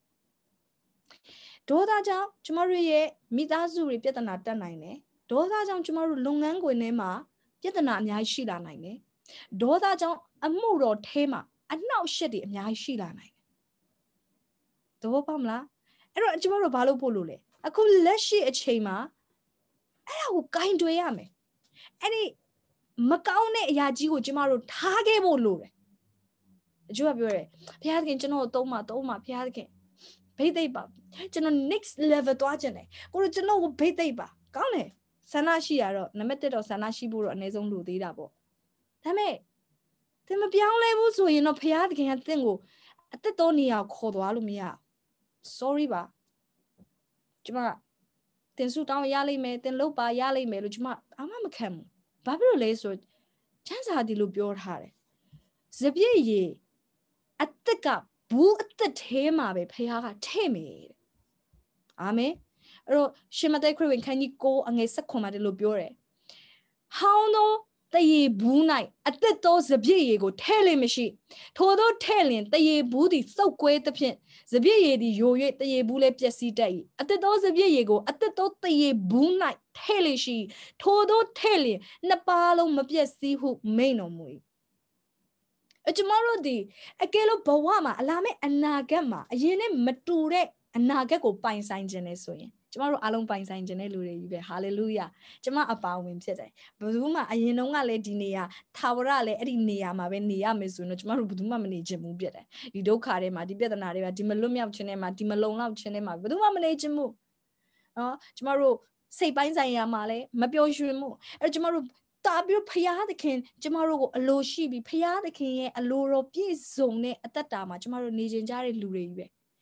Speaker 1: ဒေါသကြောင့်ကျမတို့ရဲ့မိသားစုတွေပြဿနာတက်နိုင်တယ်ဒေါသကြောင့်ကျမတို့လုပ်ငန်းခွင်ထဲမှာပြဿနာအများကြီးရှိလာနိုင်တယ်ဒေါသကြောင့်အမှုတော်ထဲမှာအနှောက်အယှက်တွေအများကြီးရှိလာနိုင်တယ်သဘောပေါက်မလားအဲ့တော့ကျမတို့ဘာလို့ပို့လို့လဲအခုလက်ရှိအချိန်မှာအဲ့ဒါကိုကင်တွယ်ရမယ်အဲ့ဒီမကောင်းတဲ့အရာကြီးကိုကျမတို့ထားခဲ့ဖို့လိုတယ်အကျိုးကပြောတယ်ဘုရားသခင်ကျွန်တော်သုံးပါသုံးပါဘုရားသခင်ဘိတ်သိပ်ပါကျွန်တော် next level သွားခြင်းတယ်ကိုတို့ကျွန်တော်ကိုဘိတ်သိပ်ပါကောင်းတယ်ဆန္ဒရှိရတော့နံပါတ်တစ်တော့ဆန္ဒရှိဖို့တော့အနည်းဆုံးလိုသေးတာပေါ့ဒါပေမဲ့သင်မပြောင်းလဲဘူးဆိုရင်တော့ဘုရားသခင်ကသင်ကိုအသက်တော်နေရာခေါ်သွားလို့မရ sorry ပါကျမတင်စုတောင်းရလိမ့်မယ်တင်လုပ်ပါရလိမ့်မယ်လို့ကျမအာမမခံဘူးဘာဖြစ်လို့လဲဆိုချမ်းသာတယ်လို့ပြောထားတယ်စပြည့်ရည်အသက်ကဘူးအသက်ထဲမှာပဲဖခင်ကထဲ့မယ်တဲ့အာမင်အဲ့တော့ရှင်မဿဲခရစ်ဝင်ခန်းကြီးကိုအငယ်၁၇မှာဒီလိုပြောတယ်ဟောင်းသောတရေဘူး၌အသက်သောစပြည့်ရည်ကိုထဲ့လိမ့်မရှိထိုသောထဲ့လင်တရေဘူးသည်စုပ်ကွဲသဖြင့်စပြည့်ရည်သည်ယို၍တရေဘူးလည်းပျက်စီးတတ်၏အသက်သောစပြည့်ရည်ကိုအသက်သောတရေဘူး၌ထဲ့လိမ့်ရှိထိုသောထဲ့လင်နှစ်ပါးလုံးမပျက်စီးဟုမိန့်တော်မူ၏အကျမတို့ဒီအကယ်လို့ဘဝမှာအလားမဲ့အနာဂတ်မှာအရင်နဲ့မတူတဲ့အနာဂတ်ကိုပိုင်ဆိုင်ခြင်းလဲဆိုရင်ကျမတို့အားလုံးပိုင်ဆိုင်ခြင်းတဲ့လူတွေကြီးပဲဟာလေလုယာကျမအပါဝင်ဖြစ်တယ်ဘယ်သူမှအရင်တုန်းကလည်းဒီနေရာထာဝရလည်းအဲ့ဒီနေရာမှာပဲနေရမယ်ဆိုရင်တော့ကျမတို့ဘယ်သူမှမနေချင်ဘူးဖြစ်တယ်ဒီဒုက္ခတွေမှာဒီပြဿနာတွေမှာဒီမလွတ်မြောက်ခြင်းတွေမှာဒီမလုံလောက်ခြင်းတွေမှာဘယ်သူမှမနေချင်ဘူးနော်ကျမတို့စိတ်ပိုင်းဆိုင်ရာမှာလည်းမပျော်ရွှင်ဘူးအဲ့ကျမတို့တာပြီးဖျားသခင်ကျမတို့ကိုအလိုရှိပြီးဖျားသခင်ရဲ့အလိုတော်ပြည့်စုံတဲ့အသက်တာမှာကျမတို့နေကျင်ကြတဲ့လူတွေကြီးပဲ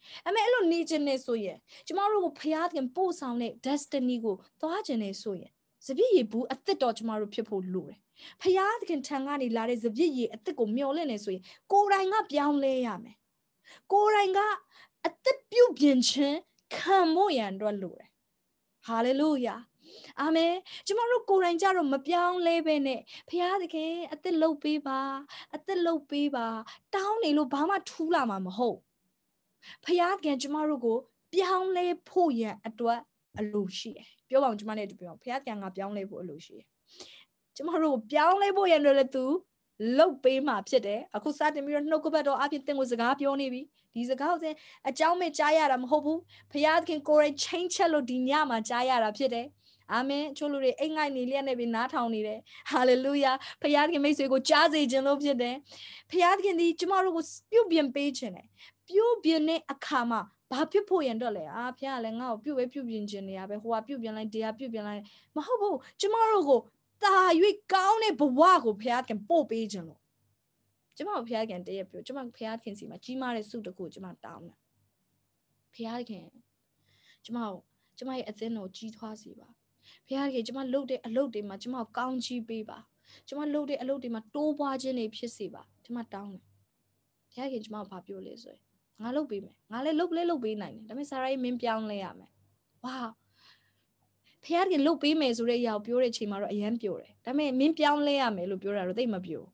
Speaker 1: အမေအဲ့လိုနေခြင်းနဲ့ဆိုရင်ကျမတို့ကိုဖျားခင်ပို့ဆောင်တဲ့ destiny ကိုသွားခြင်းနဲ့ဆိုရင်စပြည့်ရည်ဘူးအသက်တော်ကျမတို့ဖြစ်ဖို့လိုတယ်ဖျားခင်ထံကနေလာတဲ့စပြည့်ရည်အသက်ကိုမျောလင့်နေဆိုရင်ကိုယ်တိုင်ကပြောင်းလဲရမယ်ကိုယ်တိုင်ကအသက်ပြုပြင်ခြင်းခံဖို့ရန်အတွက်လိုတယ်ဟာလေလုယာအာမင်ကျမတို့ကိုယ်တိုင်ကြတော့မပြောင်းလဲပဲနဲ့ဖခင်သခင်အသက်လှုပ်ပေးပါအသက်လှုပ်ပေးပါတောင်းနေလို့ဘာမှထူးလာမှာမဟုတ်ဖခင်ကကျမတို့ကိုပြောင်းလဲဖို့ရန်အတွက်အလိုရှိတယ်ပြောပါဦးကျမနဲ့တူပြောဖခင်ကပြောင်းလဲဖို့အလိုရှိတယ်ကျမတို့ပြောင်းလဲဖို့ရန်လည်းသူလှုပ်ပေးမှာဖြစ်တယ်အခုစတင်ပြီးတော့နှုတ်ကပတ်တော်အပြင်သင်ကိုစကားပြောနေပြီဒီစကားကိုအကြောင်းမဲ့ကြားရတာမဟုတ်ဘူးဖခင်ကိုယ်တိုင်ချင်းချက်လို့ဒီညမှာကြားရတာဖြစ်တယ်အာမင်ချို့လူတွေအိမ်ငိုက်နေလျက်နဲ့ပြီးနားထောင်နေတယ်ဟာလေလုယာဖခင်မိတ်ဆွေကိုကြားစေခြင်းလို့ဖြစ်တယ်ဖခင်ဒီကျမတို့ကိုပြုပြင်ပေးခြင်းတယ်ပြုပြင်တဲ့အခါမှာဘာဖြစ်ဖို့ရန်တော့လဲအာဖခင်ကလည်းငါ့ကိုပြုတ်ပဲပြုပြင်ခြင်းနေရပဲဟိုကပြုပြင်လိုက်တရားပြုပြင်လိုက်မဟုတ်ဘူးကျမတို့ကိုတာ၍ကောင်းတဲ့ဘဝကိုဖခင်ပို့ပေးခြင်းလို့ကျမတို့ဖခင်တရက်ပြောကျမဖခင်စီမှာကြီးမားတဲ့ဆုတကူကျမတောင်းတယ်ဖခင်ကျမတို့ကျမရဲ့အသင်းတော်ကြီးထွားစေပါဖခင်ကျမလှုပ်တဲ့အလုပ်တွေမှာကျမကောင်းချီးပေးပါကျမလှုပ်တဲ့အလုပ်တွေမှာတိုးပွားခြင်းတွေဖြစ်စေပါကျမတောင်းတယ်ဖခင်ကျမဘာပြောလဲဆိုရင်ငါလှုပ်ပေးမယ်ငါလည်းလှုပ်လဲလှုပ်ပေးနိုင်တယ်ဒါပေမဲ့စာရိုင်းမင်းပြောင်းလဲရမယ်ဝါဖခင်လှုပ်ပေးမယ်ဆိုတဲ့အရာကိုပြောတဲ့အချိန်မှာတော့အယမ်းပြောတယ်ဒါပေမဲ့မင်းပြောင်းလဲရမယ်လို့ပြောတာတော့သိမပြော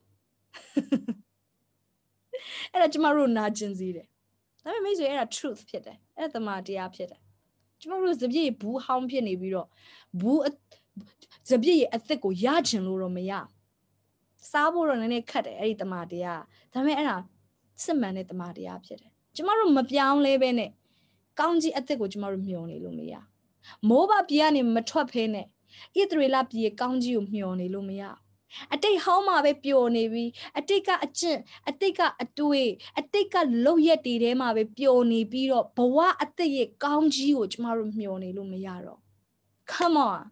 Speaker 1: အဲ့ဒါကျမတို့နာကျင်စေတယ်ဒါပေမဲ့မိတ်ဆွေအဲ့ဒါ truth ဖြစ်တယ်အဲ့ဒါတမန်တရားဖြစ်တယ်ကျမတို့စပြည့်ဘူးဟောင်းဖြစ်နေပြီးတော့ဘူးစပြည့်ရဲ့အသက်ကိုရချင်လို့တော့မရစားဖို့တော့နည်းနည်းခက်တယ်အဲ့ဒီတမန်တရားဒါပေမဲ့အဲ့ဒါစစ်မှန်တဲ့တမန်တရားဖြစ်တယ်ကျမတို့မပြောင်းလဲပဲနဲ့ကောင်းကြီးအသက်ကိုကျမတို့မျှော်နေလို့မရမိုးဘပြေကနေမထွက်ဖဲနဲ့ဣသရေလပြေကောင်းကြီးကိုမျှော်နေလို့မရအတိတ်ဟောင်းမှာပဲပျော်နေပြီးအတိတ်ကအကျင့်အတိတ်ကအတွေးအတိတ်ကလုံရက်တွေထဲမှာပဲပျော်နေပြီးတော့ဘဝအသက်ရဲ့ကောင်းကြီးကိုကျမတို့မျှော်နေလို့မရတော့ come on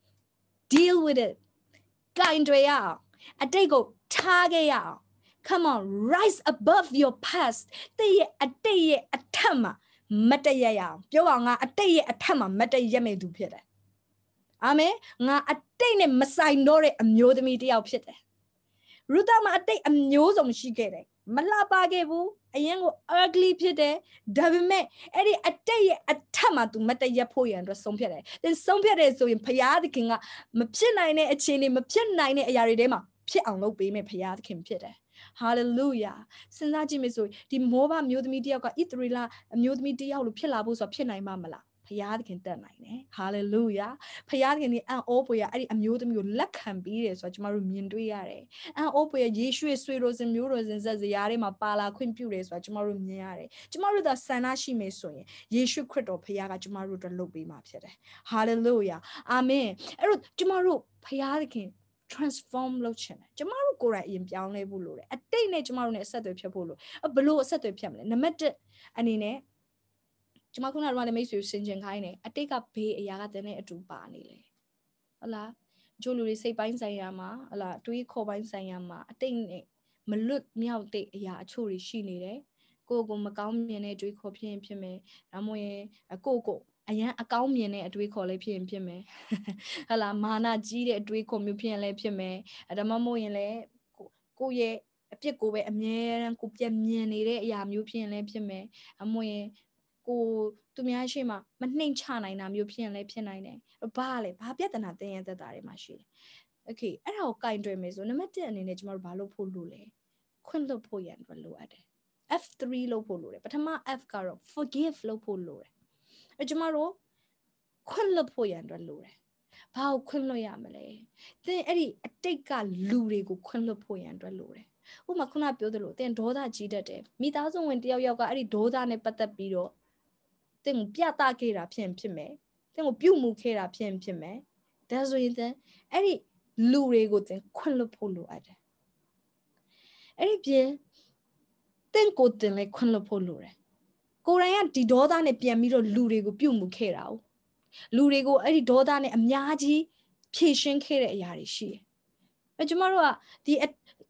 Speaker 1: deal with it ကိုင်တွေရအောင်အတိတ်ကိုထားခဲ့ရအောင် come on rise above your past တဲ့ရဲ့အတိတ်ရဲ့အထက်မှာမတည့်ရရအောင်ပြောပါငါအတိတ်ရဲ့အထက်မှာမတည့်ရမယ့်သူဖြစ်တယ်အာမင်ငါအတိတ်နဲ့မဆိုင်တော့တဲ့အမျိုးသမီးတစ်ယောက်ဖြစ်တယ်ရူသမှာအတိတ်အမျိုးစုံရှိခဲ့တယ်မလှပခဲ့ဘူးအရင်က ugly ဖြစ်တယ်ဒါပေမဲ့အဲ့ဒီအတိတ်ရဲ့အထက်မှာ तू မတည့်ရဖို့ရန်အတွက်ဆုံးဖြတ်တယ်သင်ဆုံးဖြတ်တယ်ဆိုရင်ဖယားသခင်ကမဖြစ်နိုင်တဲ့အခြေအနေမဖြစ်နိုင်တဲ့အရာတွေထဲမှာဖြစ်အောင်လုပ်ပေးမယ်ဖယားသခင်ဖြစ်တယ်hallelujah စဉ်းစားကြည့်မယ်ဆိုဒီမောဘမျိုးသမီးတစ်ယောက်ကဣသရေလအမျိုးသမီးတစ်ယောက်လို့ဖြစ်လာဖို့ဆိုတာဖြစ်နိုင်မှာမလားဖယားသခင်တတ်နိုင်တယ် hallelujah ဖယားသခင်ဒီအံ့ဩဖွယ်ရအဲ့ဒီအမျိုးသမီးကိုလက်ခံပြီးတယ်ဆိုတာကျွန်တော်တို့မြင်တွေ့ရတယ်အံ့ဩဖွယ်ရယေရှုရဲ့ဆွေတော်စင်မျိုးတော်စင်ဆက်စရာတွေမှာပါလာခွင့်ပြုတယ်ဆိုတာကျွန်တော်တို့မြင်ရတယ်ကျွန်တော်တို့သာဆန္ဒရှိမယ်ဆိုရင်ယေရှုခရစ်တော်ဖယားကကျွန်တော်တို့အတွက်လုပ်ပေးမှာဖြစ်တယ် hallelujah အာမင်အဲ့တော့ကျွန်တော်တို့ဖယားသခင်transform လုပ်ချင်တယ်ကျမတို့ကိုယ်တိုင်အရင်ပြောင်းလဲဖို့လိုတယ်အတိတ်နဲ့ကျမတို့ ਨੇ အဆက်အသွယ်ဖြတ်ဖို့လိုဘလို့အဆက်အသွယ်ဖြတ်မလဲနံပါတ်တစ်အနေနဲ့ကျမခုနကလည်းမိတ်ဆွေစင်ကျင်ခိုင်းတယ်အတိတ်ကဘေးအရာကတည်းကအတူပါနေလေဟုတ်လားကျိုးလူတွေစိတ်ပိုင်းဆိုင်ရာမှာဟုတ်လားတွေးခေါ်ပိုင်းဆိုင်ရာမှာအတိတ်နဲ့မလွတ်မြောက်တဲ့အရာအချို့တွေရှိနေတယ်ကိုယ့်ကိုမကောင်းမြင်တဲ့တွေးခေါ်ဖြစ်ရင်ဖြစ်မယ်ဒါမှမဟုတ်ကိုယ့်ကိုအရန်အကောင်းမြင်တဲ့အတွေးခေါ်လေးဖြစ်ရင်ဖြစ်မယ်ဟလာမာနကြီးတဲ့အတွေးခေါ်မျိုးဖြစ်ရင်လည်းဖြစ်မယ်ဒါမှမဟုတ်ရင်လည်းကိုယ့်ရဲ့အပြစ်ကိုပဲအမြဲတမ်းကိုပြက်မြင်နေတဲ့အရာမျိုးဖြစ်ရင်လည်းဖြစ်မယ်အမွေကိုသူများရှိမှမနှိမ့်ချနိုင်တာမျိုးဖြစ်ရင်လည်းဖြစ်နိုင်တယ်ဘာလဲဘာပြဿနာသင်ရသက်တာတွေမှာရှိတယ်โอเคအဲ့ဒါကိုကင်တွယ်မယ်ဆိုနံပါတ်တစ်အနေနဲ့ကျမတို့ဘာလုပ်ဖို့လိုလဲခွင့်လွှတ်ဖို့ရန်အတွက်လိုအပ်တယ် F three လုပ်ဖို့လိုတယ်ပထမ F ကတော့ forgive လုပ်ဖို့လိုတယ်အဲကျမတို့ခွင့်လွှတ်ဖို့ရန်အတွက်လိုတယ်။ဘာကိုခွင့်လွှတ်ရမလဲ။သင်အဲ့ဒီအတိတ်ကလူတွေကိုခွင့်လွှတ်ဖို့ရန်အတွက်လိုတယ်။ဥပမာခုနပြောသလိုသင်ဒေါသကြီးတတ်တယ်။မိသားစုဝင်တယောက်ယောက်ကအဲ့ဒီဒေါသနဲ့ပတ်သက်ပြီးတော့သင်ကိုပြသခဲ့တာဖြစ်ဖြစ်မယ်။သင်ကိုပြုတ်မှုခဲ့တာဖြစ်ဖြစ်မယ်။ဒါဆိုရင်သင်အဲ့ဒီလူတွေကိုသင်ခွင့်လွှတ်ဖို့လိုအပ်တယ်။အဲ့ဒီပြင်သင်ကိုသင်လည်းခွင့်လွှတ်ဖို့လိုတယ်။ကိုယ်တိုင်ကဒီဒေါသနဲ့ပြန်ပြီးတော့လူတွေကိုပြုတ်မှုခဲ့တာ哦လူတွေကိုအဲ့ဒီဒေါသနဲ့အများကြီးဖြည့်ရှင်းခဲ့တဲ့အရာတွေရှိတယ်။အဲကျမတို့ကဒီ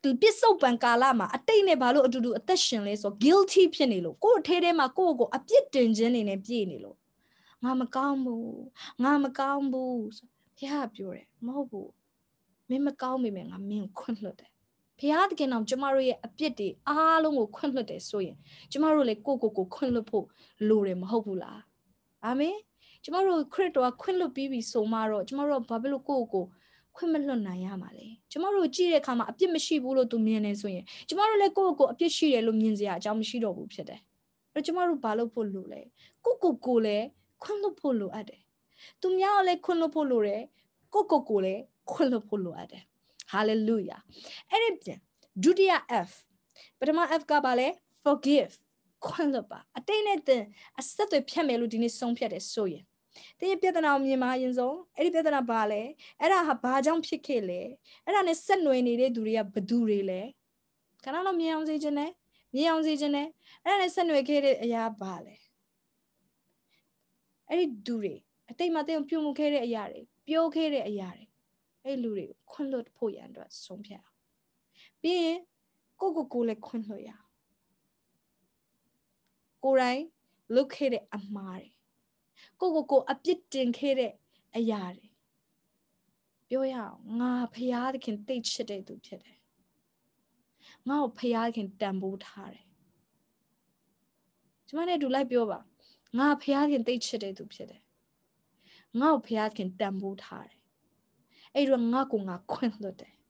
Speaker 1: ပစ္စုပန်ကာလမှာအတိတ်နဲ့ဘာလို့အတူတူအသက်ရှင်လဲဆို guilty ဖြစ်နေလို့ကိုယ်အထဲထဲမှာကိုယ့်ကိုအပြစ်တင်ခြင်းနေနဲ့ပြည့်နေလို့ငါမကောင်းဘူးငါမကောင်းဘူးဆိုဘုရားပြောတယ်မဟုတ်ဘူးမင်းမကောင်းမိမယ်ငါမင်းကိုခွင့်လွှတ်တယ်ဘုရားသခင်တော်ကျမတို့ရဲ့အပြစ်တွေအားလုံးကိုခွင့်လွှတ်တယ်ဆိုရင်ကျမတို့လည်းကိုယ့်ကိုယ်ကိုခွင့်လွှတ်ဖို့လိုတယ်မဟုတ်ဘူးလားအာမင်ကျမတို့ခရစ်တော်ကခွင့်လွှတ်ပြီးပြီဆိုမှတော့ကျမတို့ဘာဖြစ်လို့ကိုယ့်ကိုယ်ခွင့်မလွှတ်နိုင်ရမှာလဲကျမတို့ကြည့်တဲ့အခါမှာအပြစ်မရှိဘူးလို့သူမြင်နေဆိုရင်ကျမတို့လည်းကိုယ့်ကိုယ်အပြစ်ရှိတယ်လို့မြင်စရာအကြောင်းမရှိတော့ဘူးဖြစ်တယ်အဲ့တော့ကျမတို့ဘာလုပ်ဖို့လိုလဲကိုယ့်ကိုယ်ကိုလည်းခွင့်လွှတ်ဖို့လိုအပ်တယ်သူများလည်းခွင့်လွှတ်ဖို့လိုတယ်ကိုယ့်ကိုယ်ကိုလည်းခွင့်လွှတ်ဖို့လိုအပ်တယ် hallelujah အဲ့ဒီပြန်ဒုတိယ F ပထမ F ကဘာလဲ forgive ခွင့်လွှတ်ပါအတိတ်နဲ့တင်အဆက်တွေဖြတ်မယ်လို့ဒီနေ့ဆုံးဖြတ်တယ်ဆိုရင်တင်းပြဿနာကိုမြင်မှာအရင်ဆုံးအဲ့ဒီပြဿနာဘာလဲအဲ့ဒါဟာဘာကြောင့်ဖြစ်ခဲ့လဲအဲ့ဒါနဲ့ဆက်နွယ်နေတဲ့သူတွေကဘသူတွေလဲခဏတော့မြင်အောင်စေခြင်းနဲ့မြင်အောင်စေခြင်းနဲ့အဲ့ဒါနဲ့ဆက်နွယ်ခဲ့တဲ့အရာဘာလဲအဲ့ဒီသူတွေအတိတ်မှာတင်းပြုမှုခဲ့တဲ့အရာတွေပြောခဲ့တဲ့အရာတွေအဲ့လူတွေကိုခွင့်လွှတ်ဖို့ရန်အတွက်ဆုံးဖြတ်အောင်ပြီးရင်ကိုကိုကိုလည်းခွင့်လွှတ်ရအောင်ကိုယ်တိုင်လုပ်ခဲ့တဲ့အမှားတွေကိုကိုကိုအပြစ်တင်ခဲ့တဲ့အရာတွေပြောရအောင်ငါဖျားသခင်တိတ်ချစ်တဲ့သူဖြစ်တယ်ငါ့ကိုဖျားသခင်တန်ဖိုးထားတယ်ကျမနဲ့တူလိုက်ပြောပါငါဖျားသခင်တိတ်ချစ်တဲ့သူဖြစ်တယ်ငါ့ကိုဖျားသခင်တန်ဖိုးထားတယ်အဲ့တော့ငါကိုငါခွင့်လွှတ်တယ်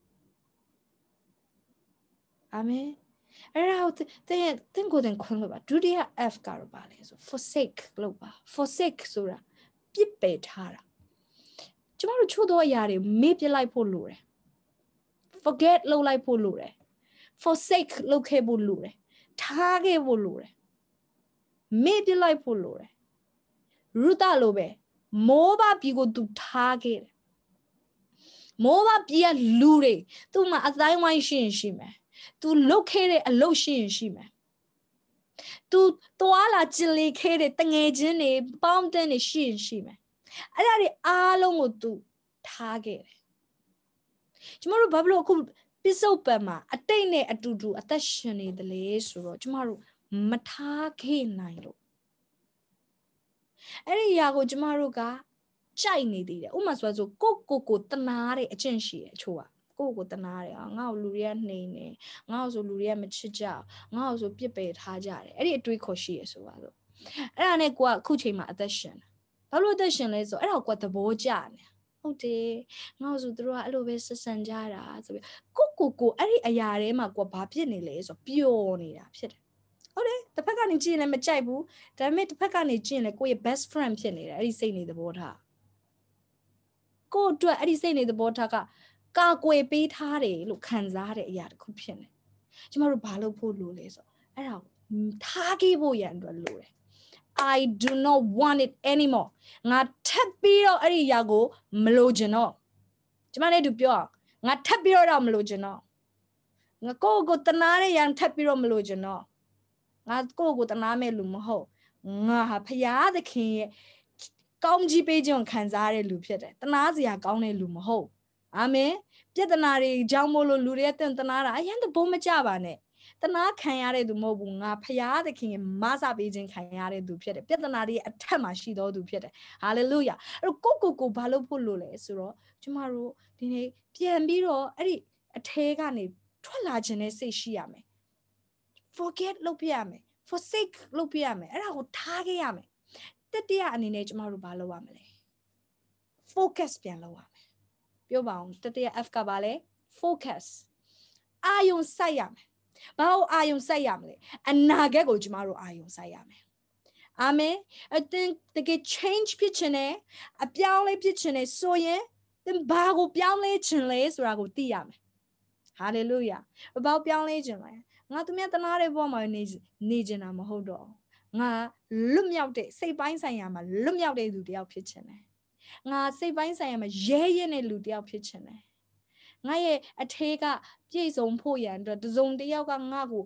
Speaker 1: အာမင်အဲ့ဒါတဲ့တဲ့ကိုတဲ့ခွင့်လွှတ်ပါဒုတိယ F ကတော့ပါလေဆို forsake လို့ပါ forsake ဆိုတာပြစ်ပယ်ထားတာကျမတို့ချို့တော့အရာတွေမေ့ပြလိုက်ဖို့လိုတယ် forget လုပ်လိုက်ဖို့လိုတယ် forsake လုပ်ခဲ့ဖို့လိုတယ်ထားခဲ့ဖို့လိုတယ်မေ့ပြလိုက်ဖို့လိုတယ်ရုသလိုပဲမောဘပြည်ကိုသူထားခဲ့တယ်မောဘပြည်ကလူတွေသူ့မှာအတိုင်းဝိုင်းရှိရင်ရှိမယ်သူလုတ်ခဲ့တဲ့အလုပ်ရှိရင်ရှိမယ်သူသွားလာကျင်လေခဲ့တဲ့တငယ်ချင်းတွေပေါင်းတဲ့နေရှိရင်ရှိမယ်အဲ့ဒါတွေအားလုံးကိုသူထားခဲ့တယ်ကျမတို့ဘာဖြစ်လို့အခုပစ္စုပန်မှာအတိတ်နဲ့အတူတူအသက်ရှင်နေတယ်လေဆိုတော့ကျမတို့မထားခဲ့နိုင်လို့အဲ့ဒီຢာကိုကျမတို့ကကြိုက်နေသေးတယ်ဥပမာဆိုဆိုကိုကိုကိုတနာတဲ့အကျင့်ရှိတယ်အချို့ကကိုကိုတနာတယ်ငါ့ကိုလူတွေကနှိမ်နေငါ့ကိုဆိုလူတွေကမချစ်ကြငါ့ကိုဆိုပြစ်ပယ်ထားကြတယ်အဲ့ဒီအတွေးခေါ်ရှိရဆိုပါဆိုအဲ့ဒါနဲ့ကိုကအခုချိန်မှာအသက်ရှင်ဘာလို့အသက်ရှင်လဲဆိုအဲ့ဒါကိုကသဘောကျနေဟုတ်တယ်ငါ့ကိုဆိုသူတို့ကအဲ့လိုပဲဆက်ဆံကြတာဆိုပြီးကိုကိုကိုအဲ့ဒီအရာထဲမှာကိုကဘာဖြစ်နေလဲဆိုပျော်နေတာဖြစ်တယ်ဟုတ်တယ်တစ်ဖက်ကနေကြည့်ရင်လည်းမကြိုက်ဘူးဒါပေမဲ့တစ်ဖက်ကနေကြည့်ရင်လည်းကိုရဲ့ best friend ဖြစ်နေတယ်အဲ့ဒီစိတ်နေသဘောထားကိုအတွက်အဲ့ဒီစိတ်နေသဘောထားကကာကွယ်ပေးထားတယ်လို့ခံစားတဲ့အရာတစ်ခုဖြစ်နေကျမတို့ဘာလုပ်ဖို့လိုလဲဆိုအဲ့ဒါထားခဲ့ဖို့ရန်အတွက်လိုတယ် I do not want it anymore ငါထပ်ပြီးတော့အဲ့ဒီအရာကိုမလိုချင်တော့ကျမလည်းသူပြောအောင်ငါထပ်ပြီးတော့မလိုချင်တော့ငါကိုကိုတနာတဲ့ရန်ထပ်ပြီးတော့မလိုချင်တော့ငါကိုကိုတနာမဲ့လူမဟုတ်ငါဟာဖရာသခင်ရဲ့ကောင်းကြီးပေးခြင်းခံစားရတဲ့လူဖြစ်တယ်တနာစရာကောင်းတဲ့လူမဟုတ်အာမင်ပြဿနာတွေကြောင့်မို့လို့လူတွေတင်တနာတာအရင်တဘုံမကြပါနဲ့တနာခံရတဲ့သူမဟုတ်ဘူးငါဖရာသခင်ရဲ့မဆပေးခြင်းခံရတဲ့သူဖြစ်တယ်ပြဿနာတွေအထက်မှာရှိတော်သူဖြစ်တယ်ဟာလေလုယာအဲ့တော့ကိုကိုကိုဘာလို့ဖို့လို့လဲဆိုတော့ကျမတို့ဒီနေ့ပြန်ပြီးတော့အဲ့ဒီအထဲကနေထွက်လာခြင်းနဲ့စိတ်ရှိရမယ် forget လုပ်ပြရမယ် forsake လုပ်ပြရမယ်အဲ့ဒါကိုထားခဲ့ရမယ်တတိယအနေနဲ့ကျမတို့ဘာလုပ်ရမလဲ focus ပြန်လုပ်ရမယ်ပြောပါအောင်တတိယ F ကဘာလဲ focus အာယုံစိုက်ရမယ်ဘာလို့အာယုံစိုက်ရမလဲအနာဂတ်ကိုကျမတို့အာယုံစိုက်ရမယ်အာမင်အတင်းတကယ် change ဖြစ်ချင်တယ်အပြောင်းလဲဖြစ်ချင်တယ်ဆိုရင်သင်ဘာကိုပြောင်းလဲချင်လဲဆိုတာကိုသိရမယ် hallelujah ဘာပြောင်းလဲချင်လဲငါသူများတနာတဲ့ဘဝမှာနေနေချင်တာမဟုတ်တော့ငါလွတ်မြောက်တဲ့စိတ်ပိုင်းဆိုင်ရာမှာလွတ်မြောက်တဲ့လူတယောက်ဖြစ်ချင်တယ်ငါစိတ်ပိုင်းဆိုင်ရာမှာရဲရဲတဲ့လူတယောက်ဖြစ်ချင်တယ်ငါရဲ့အထေးကပြည့်စုံဖို့ရန်အတွက်တစုံတယောက်ကငါ့ကို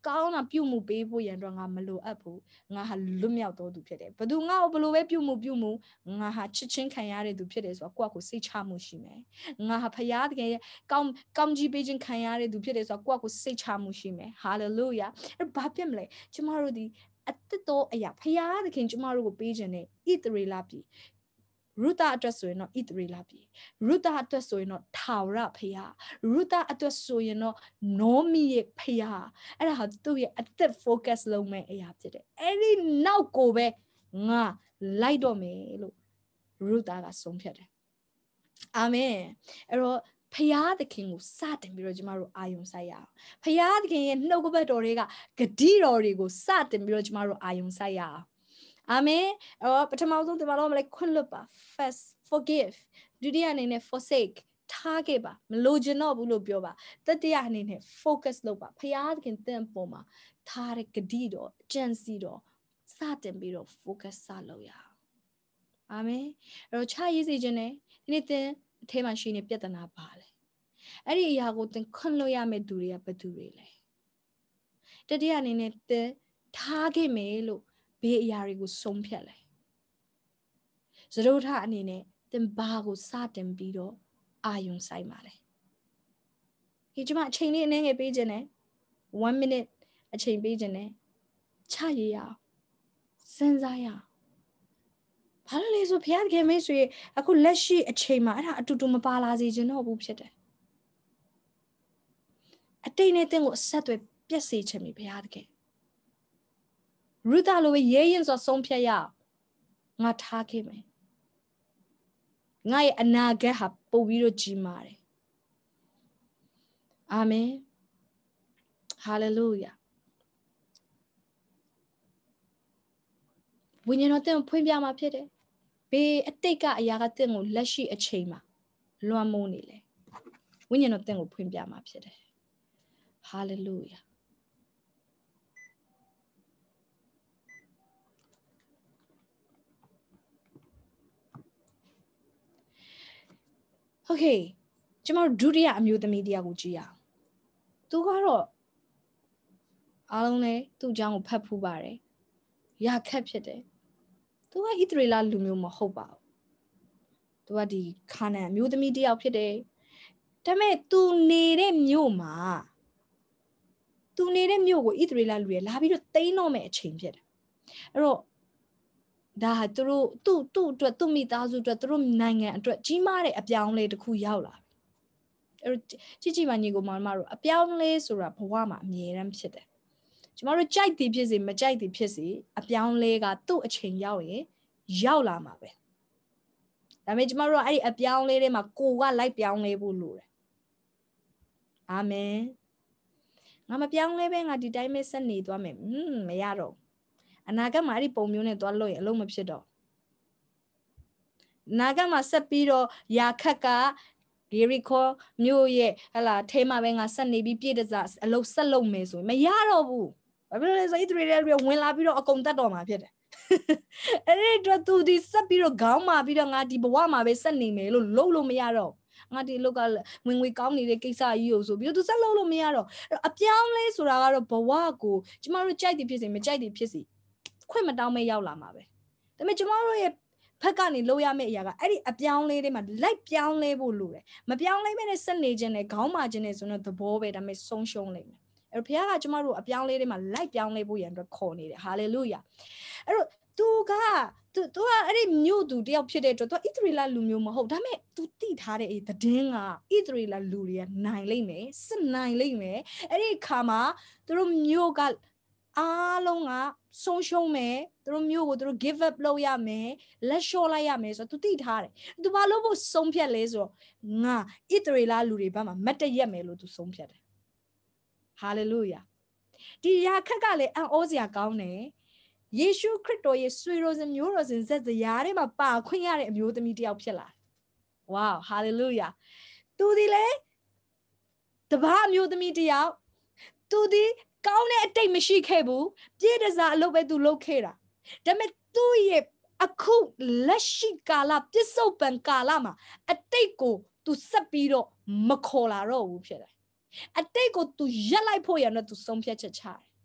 Speaker 1: ကောင်းတာပြုမှုပေးဖို့ရန်တော့ငါမလိုအပ်ဘူးငါဟာလွတ်မြောက်တော်သူဖြစ်တယ်ဘသူငါ့ကိုဘလို့ပဲပြုမှုပြုမှုငါဟာချစ်ချင်းခံရတဲ့သူဖြစ်တယ်ဆိုတော့ကိုယ့်ကိုစိတ်ချမှုရှိမယ်ငါဟာဖယားတကယ်ကောင်းကောင်းကြီးပေးခြင်းခံရတဲ့သူဖြစ်တယ်ဆိုတော့ကိုယ့်ကိုစိတ်ချမှုရှိမယ်ဟာလေလုယာအဲ့ဘာဖြစ်မလဲကျမတို့ဒီအသက်တော်အရာဖယားတခင်ကျမတို့ကိုပေးခြင်းနဲ့ဣသရေလပြည်ရုသအတွက်ဆိုရင်တော့ဣသရေလပြည်ရုသအတွက်ဆိုရင်တော့ထာဝရဖယားရုသအတွက်ဆိုရင်တော့နောမီရဲ့ဖယားအဲ့ဒါဟာသူ့ရဲ့အသက် focus လုပ်မဲ့အရာဖြစ်တယ်အဲ့ဒီနောက်ကိုပဲငါလိုက်တော့မယ်လို့ရုသကဆုံးဖြတ်တယ်အာမင်အဲ့တော့ဖယားသခင်ကိုစတင်ပြီးတော့ကျမတို့အာယုံစိုက်ရအောင်ဖယားသခင်ရဲ့နှုတ်ကပတ်တော်တွေကဂတိတော်တွေကိုစတင်ပြီးတော့ကျမတို့အာယုံစိုက်ရအောင်အာမင်အော်ပထမဆုံးဒီမှာတော့မလဲခွင့်လွတ်ပါ first forgive ဒုတိယအနေနဲ့ forsake ထားခဲ့ပါမလိုချင်တော့ဘူးလို့ပြောပါတတိယအနေနဲ့ focus လုပ်ပါဖယားသခင်တင့်ပေါ်မှာထားတဲ့ဂတိတော်အကျင့်စီတော်စတင်ပြီးတော့ focus စလုပ်ရအောင်အာမင်အဲ့တော့ခြားရေးစီခြင်းနဲ့ဒီနေ့သင်အထဲမှာရှိနေပြဿနာပါလေအဲ့ဒီအရာကိုသင်ခွင့်လွှတ်ရမယ့်သူတွေကဘယ်သူတွေလဲတတိယအနေနဲ့သင်ထားခဲ့မယ်လို့ဘေးအရာတွေကိုဆုံးဖြတ်လဲသရုပ်ထအနေနဲ့သင်ဘာကိုစတင်ပြီးတော့အာယုံဆိုင်ပါလဲဒီကျမအချိန်လေးအနည်းငယ်ပေးခြင်းနဲ့one minute အချိန်ပေးခြင်းနဲ့ချရရအောင်စဉ်းစားရအောင်ဘာလို့လဲဆိုဖခင်ခင်မိတ်ဆွေအခုလက်ရှိအချိန်မှာအဲ့ဒါအတူတူမပါလာစေခြင်းတော့ဘူးဖြစ်တယ်အတိတ်နဲ့တင့်ကိုအဆက်တွေပြက်စေချင်ပြီဘုရားသခင်ရုသလိုပဲရဲရင်ဆိုဆုံးဖြတ်ရအောင်ငါထားခဲ့မယ်ငါရဲ့အနာဂတ်ဟာပို့ပြီးတော့ကြီးမားတယ်အာမင်ဟာလေလုယာဝိညာဉ်တော်တင့်ကိုဖွင့်ပြမှာဖြစ်တယ်ဘေးအတိတ်ကအရာကတင့်ကိုလက်ရှိအချိန်မှာလွှမ်းမိုးနေလေဝိညာဉ်တော်တင့်ကိုဖွင့်ပြမှာဖြစ်တယ်ဟာလေလုယာโอเคကျမတို့ဒုတိယအမျိုးသမီးတရားကိုကြည့်ရအောင်သူကတော့အားလုံးလည်းသူ့အကြောင်းကိုဖတ်ဖူးပါတယ်ရခက်ဖြစ်တယ်သူကဣသရေလလူမျိုးမဟုတ်ပါဘူးသူကဒီခါနန်အမျိုးသမီးတယောက်ဖြစ်တယ်ဒါပေမဲ့သူနေတဲ့မြို့မှာသူနေတဲ့မြို့ကိုဣသရေလလူတွေလာပြီးတော့တိန်းတော့မဲ့အချိန်ဖြစ်တယ်အဲ့တော့ဒါဟာသူတို့သူ့သူ့အတွက်သူ့မိသားစုအတွက်သူတို့နိုင်ငံအတွက်ကြီးမားတဲ့အပြောင်းအလဲတစ်ခုရောက်လာပြီအဲ့တော့ကြည့်ကြည့်ပါညီကိုမောင်မတို့အပြောင်းအလဲဆိုတာဘဝမှာအမြဲတမ်းဖြစ်တယ်ကျမတို့ကြိုက်သည်ဖြစ်စေမကြိုက်သည်ဖြစ်စေအပြောင်းလဲကသူ့အချိန်ရောက်ရင်ရောက်လာမှာပဲဒါပေမဲ့ကျမတို့ကအဲ့ဒီအပြောင်းလဲထဲမှာကိုကလိုက်ပြောင်းလဲဖို့လိုတယ်အာမင်ငါမပြောင်းလဲပဲငါဒီတိုင်းပဲဆက်နေသွားမယ်ဟွန်းမရတော့အနာဂတ်မှာအဲ့ဒီပုံမျိုးနဲ့သွားလို့ရင်အလုံးမဖြစ်တော့အနာဂတ်မှာဆက်ပြီးတော့ယာခက်ကဂေရီခေါမြို့ရဲ့ဟလာထဲမှာပဲငါဆက်နေပြီးပြည့်တစားအလုံးဆက်လုံးမယ်ဆိုရင်မရတော့ဘူးဘာဖြစ်လို့လဲဆိုဣသရေလတွေဝင်လာပြီးတော့အကုန်တတ်တော်မှာဖြစ်တယ်အဲ့ဒီတော့သူဒီဆက်ပြီးတော့ခေါင်းမာပြီးတော့ငါဒီဘဝမှာပဲဆက်နေမယ်လို့လုံးလို့မရတော့ငါဒီလောက်ကဝင်ငွေကောင်းနေတဲ့ကိစ္စကြီးကိုဆိုပြီးတော့သူဆက်လုံးလို့မရတော့အပြောင်းလဲဆိုတာကတော့ဘဝကိုကျမတို့ကြိုက်တယ်ဖြစ်စေမကြိုက်တယ်ဖြစ်စေခွင့်မတောင်းမဲရောက်လာမှာပဲဒါပေမဲ့ကျမတို့ရဲ့ဖက်ကနေလို့ရမယ့်အရာကအဲ့ဒီအပြောင်းလဲတွေမှာလိုက်ပြောင်းလဲဖို့လိုတယ်မပြောင်းလဲမဲ့နဲ့ဆက်နေခြင်းနဲ့ခေါင်းမာခြင်းနဲ့ဆိုတော့သဘောပဲဒါပေမဲ့ဆုံးရှုံးလိမ့်မယ်အဲ့တော့ဘုရားကကျမတို့အပြောင်းလဲတွေမှာလိုက်ပြောင်းလဲဖို့ရန်အတွက်ခေါ်နေတယ်ဟာလေလုယာအဲ့တော့သူကသူသူကအဲ့ဒီမြို့သူတယောက်ဖြစ်တဲ့အတွက်သူဣသရေလလူမျိုးမဟုတ်ဒါပေမဲ့သူတိထားတဲ့အဲဒီသတင်းကဣသရေလလူတွေကနိုင်လိမ့်မယ်စစ်နိုင်လိမ့်မယ်အဲ့ဒီအခါမှာသူတို့မြို့ကအားလုံးကဆုံးရှုံးမယ်သူတို့မျိုးကိုသူတို့ give up လုပ်ရမယ်လက်လျှော့လိုက်ရမယ်ဆိုတော့သူသိထားတယ်သူဘာလို့ဖို့ဆုံးဖြတ်လဲဆိုတော့ငါဣသရေလလူတွေဘက်မှာမတ်တရက်မယ်လို့သူဆုံးဖြတ်တယ် hallelujah ဒီရာခက်ကလည်းအံ့ဩစရာကောင်းတယ်ယေရှုခရစ်တော်ရဲ့ဆွေတော်စင်မျိုးတော်စင်ဇက်တရားထဲမှာပါခွင့်ရတဲ့အမျိုးသမီးတယောက်ဖြစ်လာဝေါ hallelujah သူဒီလေတပါးအမျိုးသမီးတယောက်သူဒီကောင်းတဲ့အတိတ်မရှိခဲ့ဘူးပြည့်တစားအလုပ်ပဲသူလုပ်ခဲ့တာဒါပေမဲ့သူ့ရဲ့အခုလက်ရှိကာလပြစ္ဆုတ်ပံကာလမှာအတိတ်ကိုသူဆက်ပြီးတော့မခေါ်လာတော့ဘူးဖြစ်တယ်အတိတ်ကိုသူရက်လိုက်ဖို့ရတော့သူဆုံးဖြတ်ချက်ချတယ်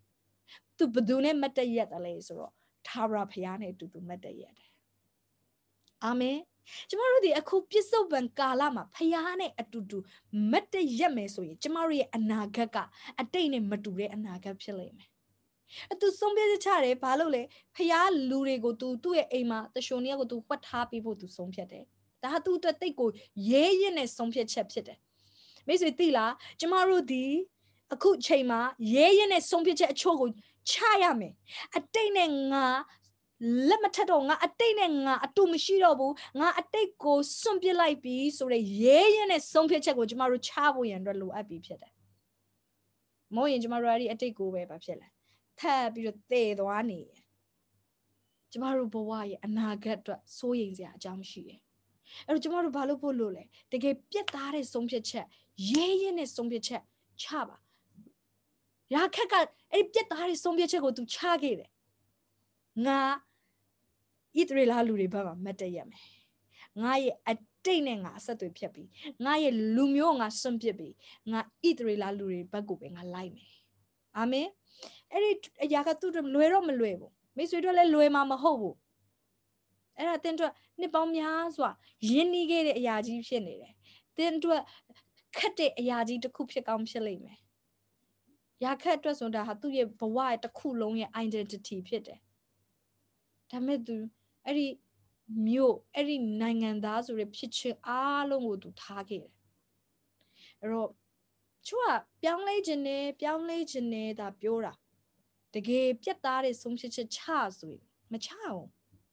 Speaker 1: သူဘသူနဲ့မတ်တရက်တယ်လဲဆိုတော့ထာဝရဘုရားနဲ့အတူတူမတ်တရက်တယ်အာမင်ကျမတို့ဒီအခုပြစ္ဆုတ်ပံကာလမှာဖခင်နဲ့အတူတူမတ်တရက်မယ်ဆိုရင်ကျမတို့ရဲ့အနာဂတ်ကအတိတ်နဲ့မတူတဲ့အနာဂတ်ဖြစ်လိမ့်မယ်အတူဆုံးဖြတ်ချတယ်ဘာလို့လဲဖခင်လူတွေကို तू သူ့ရဲ့အိမ်မှာတရှုံနေကို तू ဝတ်ထားပြီးဖို့ तू ဆုံးဖြတ်တယ်ဒါဟာ तू အတွက်တိတ်ကိုရဲရင့်တဲ့ဆုံးဖြတ်ချက်ဖြစ်တယ်မိတ်ဆွေသိလားကျမတို့ဒီအခုချိန်မှာရဲရင့်တဲ့ဆုံးဖြတ်ချက်အချို့ကိုချရမယ်အတိတ်နဲ့ငါလက်မထက်တော့ငါအတိတ်နဲ့ငါအတူမရှိတော့ဘူးငါအတိတ်ကိုစွန့်ပစ်လိုက်ပြီဆိုတဲ့ရဲရဲနဲ့ဆုံးဖြတ်ချက်ကိုကျမတို့ချဖို့ရန်အတွက်လိုအပ်ပြီးဖြစ်တယ်။မို့ရင်ကျမတို့အဲ့ဒီအတိတ်ကိုပဲဘာဖြစ်လဲထပ်ပြီးတော့တည်သွားနေတယ်။ကျမတို့ဘဝရဲ့အနာဂတ်အတွက်စိုးရိမ်စရာအကြောင်းရှိတယ်။အဲ့တော့ကျမတို့ဘာလို့ဖို့လို့လဲတကယ်ပြတ်သားတဲ့ဆုံးဖြတ်ချက်ရဲရဲနဲ့ဆုံးဖြတ်ချက်ချပါ။ရာခက်ကအဲ့ဒီပြတ်သားတဲ့ဆုံးဖြတ်ချက်ကိုသူချခဲ့တယ်။ငါဣသရေလလူတွေဘက်မှာမတ်တရက်မယ်ငါရဲ့အတိတ်နဲ့ငါအဆက်အသွယ်ဖြတ်ပြီးငါရဲ့လူမျိုးငါစွန့်ပစ်ပြီးငါဣသရေလလူတွေဘက်ကိုပဲငါလိုက်မယ်အာမင်အဲ့ဒီအရာကသူ့လွယ်တော့မလွယ်ဘူးမိတ်ဆွေတို့လည်းလွယ်မှာမဟုတ်ဘူးအဲ့ဒါတင်းတို့နှစ်ပေါင်းများစွာရင်းနှီးခဲ့တဲ့အရာကြီးဖြစ်နေတယ်တင်းတို့ခက်တဲ့အရာကြီးတစ်ခုဖြစ်ကောင်းဖြစ်လိမ့်မယ်ရာခက်အတွက်ဆိုတာဟာသူ့ရဲ့ဘဝရဲ့တစ်ခုလုံးရဲ့ identity ဖြစ်တယ်ဒါမဲ့သူအဲ့ဒီမြို့အဲ့ဒီနိုင်ငံသားဆိုတဲ့ဖြစ်ချင်းအားလုံးကိုသူထားခဲ့တယ်အဲ့တော့ချို့ကပြောင်းလဲခြင်းနဲ့ပြောင်းလဲခြင်းနဲ့ဒါပြောတာတကယ်ပြတ်သားတဲ့ဆုံးဖြတ်ချက်ချဆိုရင်မချအောင်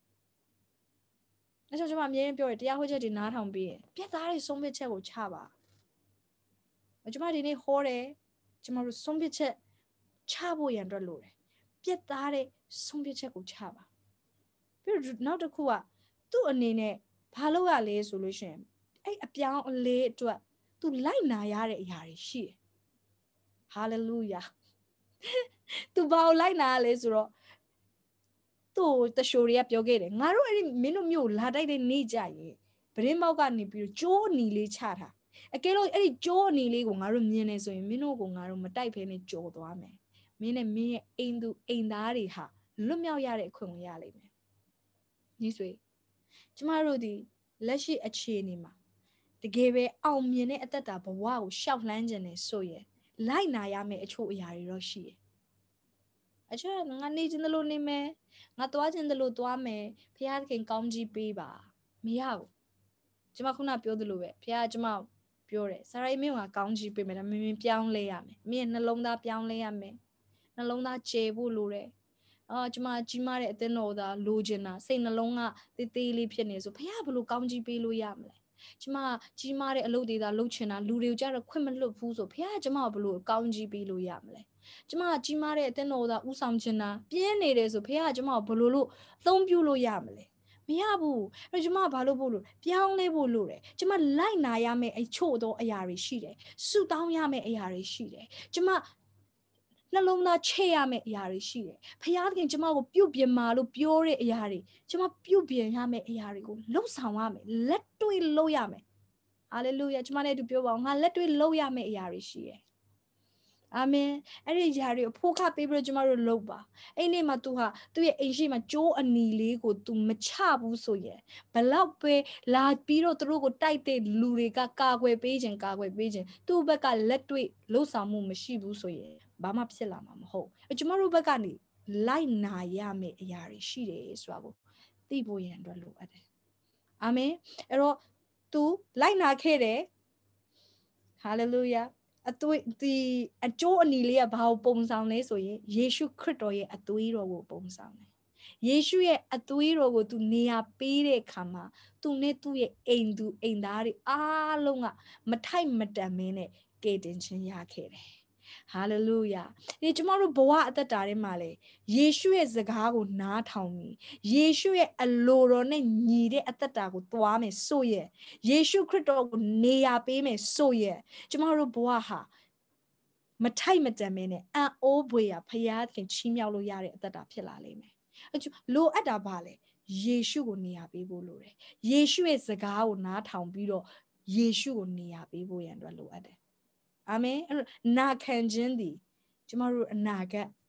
Speaker 1: အဲ့တော့ကျွန်မအမြဲတမ်းပြောတယ်တရားဟောချက်တွေနားထောင်ပြီးရင်ပြတ်သားတဲ့ဆုံးဖြတ်ချက်ကိုချပါကျွန်မဒီနေ့ဟောတယ်ကျွန်မတို့ဆုံးဖြတ်ချက်ချဖို့ရန်အတွက်လိုတယ်ပြတ်သားတဲ့ဆုံးဖြတ်ချက်ကိုချပါပြီးတော့နောက်တစ်ခုကသူ့အနေနဲ့ဘာလို့ရလဲဆိုလို့ရှိရင်အဲ့အပြောင်းအလဲအတွက်သူလိုက်နာရတဲ့အရာတွေရှိတယ်ဟာလေလုယာသူဘာလို့လိုက်နာရလဲဆိုတော့သူ့တရှိုတွေကပြောခဲ့တယ်ငါတို့အဲ့ဒီမင်းတို့မျိုးလာတိုက်တဲ့နေကြရင်ဗရင်မောက်ကနေပြီးတော့ကျိုးအနီလေးချတာအကယ်လို့အဲ့ဒီကျိုးအနီလေးကိုငါတို့မြင်နေဆိုရင်မင်းတို့ကငါတို့မတိုက်ဖဲနဲ့ကြော်သွားမယ်မင်းနဲ့မင်းရဲ့အိမ်သူအိမ်သားတွေဟာလွတ်မြောက်ရတဲ့အခွင့်ကိုရလိမ့်မယ်ညီဆွေကျမတို့ဒီလက်ရှိအခြေအနေမှာတကယ်ပဲအောင်မြင်တဲ့အသက်တာဘဝကိုရှောက်လှမ်းခြင်းနဲ့ဆိုရင်လိုက်နာရမယ့်အချို့အရာတွေတော့ရှိတယ်။အချို့ကငါနေခြင်းတလို့နေမယ်ငါသွားခြင်းတလို့သွားမယ်ဖခင်သခင်ကောင်းကြီးပေးပါမရဘူး။ကျမခုနပြောသလိုပဲဖခင်ကကျမပြောတယ်ဆရာကြီးမင်းကကောင်းကြီးပေးမယ်ဒါမင်းမင်းပြောင်းလဲရမယ်။မင်းနှလုံးသားပြောင်းလဲရမယ်။နှလုံးသားကျေဖို့လိုတယ်။အာကျမကြီးမားတဲ့အသင်းတော်သားလိုချင်တာစိတ်နှလုံးကတေးသေးလေးဖြစ်နေဆိုဖခင်ဘလို့ကောင်းကြီးပေးလို့ရမလဲကျမကြီးမားတဲ့အလုပ်တွေသာလုပ်ချင်တာလူတွေကိုကြတော့ခွင့်မလွတ်ဘူးဆိုဖခင်ကျမဘလို့ကောင်းကြီးပေးလို့ရမလဲကျမကြီးမားတဲ့အသင်းတော်သားဥဆောင်ချင်တာပြင်းနေတယ်ဆိုဖခင်ကျမဘလို့လို့အသုံးပြုလို့ရမလဲမရဘူးအဲ့ကျမဘာလို့ဖို့လို့ပြောင်းလဲဖို့လို့တယ်ကျမလိုက်နာရမယ့်အချို့သောအရာတွေရှိတယ်ဆုတောင်းရမယ့်အရာတွေရှိတယ်ကျမနှလုံးသားချဲ့ရမယ့်အရာတွေရှိတယ်။ဖခင်ကျမကိုပြုတ်ပြင်မာလို့ပြောတဲ့အရာတွေကျမပြုတ်ပြင်ရမယ့်အရာတွေကိုလှုပ်ဆောင်ရမယ်။လက်တွေ့လုပ်ရမယ်။ဟာလေလုယာကျမနဲ့အတူပြောပါဦးငါလက်တွေ့လုပ်ရမယ့်အရာတွေရှိတယ်။အာမင်အဲ့ဒီຢာတွေကိုဖိုးခပေးပြီးတော့ကျမတို့လုပ်ပါအဲ့နေ့မှာ तू ဟာသူ့ရဲ့အိမ်ရှိမှာကြိုးအနီလေးကို तू မချဘူးဆိုရင်ဘလောက်ပဲလာပြီးတော့သူတို့ကိုတိုက်တဲ့လူတွေကကာကွယ်ပေးခြင်းကာကွယ်ပေးခြင်းသူ့ဘက်ကလက်တွေ့လှုပ်ဆောင်မှုမရှိဘူးဆိုရင်ဘာမှဖြစ်လာမှာမဟုတ်ကျမတို့ဘက်ကနေလိုက်နာရမယ့်အရာတွေရှိတယ်ဆိုတာကိုသိဖို့ရန်အတွက်လိုအပ်တယ်အာမင်အဲ့တော့ तू လိုက်နာခဲ့တယ်ဟာလေလုယာအသွေးဒီအကျိုးအနီလေးကဘာကိုပုံဆောင်လဲဆိုရင်ယေရှုခရစ်တော်ရဲ့အသွေးတော်ကိုပုံဆောင်တယ်ယေရှုရဲ့အသွေးတော်ကိုသူနေရာပေးတဲ့အခါမှာသူနဲ့သူ့ရဲ့အိမ်သူအိမ်သားတွေအားလုံးကမထိုက်မတန်မင်းနဲ့ကယ်တင်ခြင်းရခဲ့တယ်ဟာလေလုယာဒီကျမတို့ဘဝအသက်တာထဲမှာလေယေရှုရဲ့စကားကိုနားထောင်ပြီးယေရှုရဲ့အလိုတော်နဲ့ညီတဲ့အသက်တာကိုသွားမယ်ဆိုရင်ယေရှုခရစ်တော်ကိုနေရာပေးမယ်ဆိုရင်ကျမတို့ဘဝဟာမထိုက်မတန်မင်းနဲ့အံ့ဩဖွယ်ရာဖခင်ချီးမြှောက်လို့ရတဲ့အသက်တာဖြစ်လာလိမ့်မယ်လိုအပ်တာပါလေယေရှုကိုနေရာပေးဖို့လိုတယ်ယေရှုရဲ့စကားကိုနားထောင်ပြီးတော့ယေရှုကိုနေရာပေးဖို့ရန်အတွက်လိုအပ်တယ်အာမင်အဲ့နာခံခြင်းသည်ကျမတို့အနာဂတ်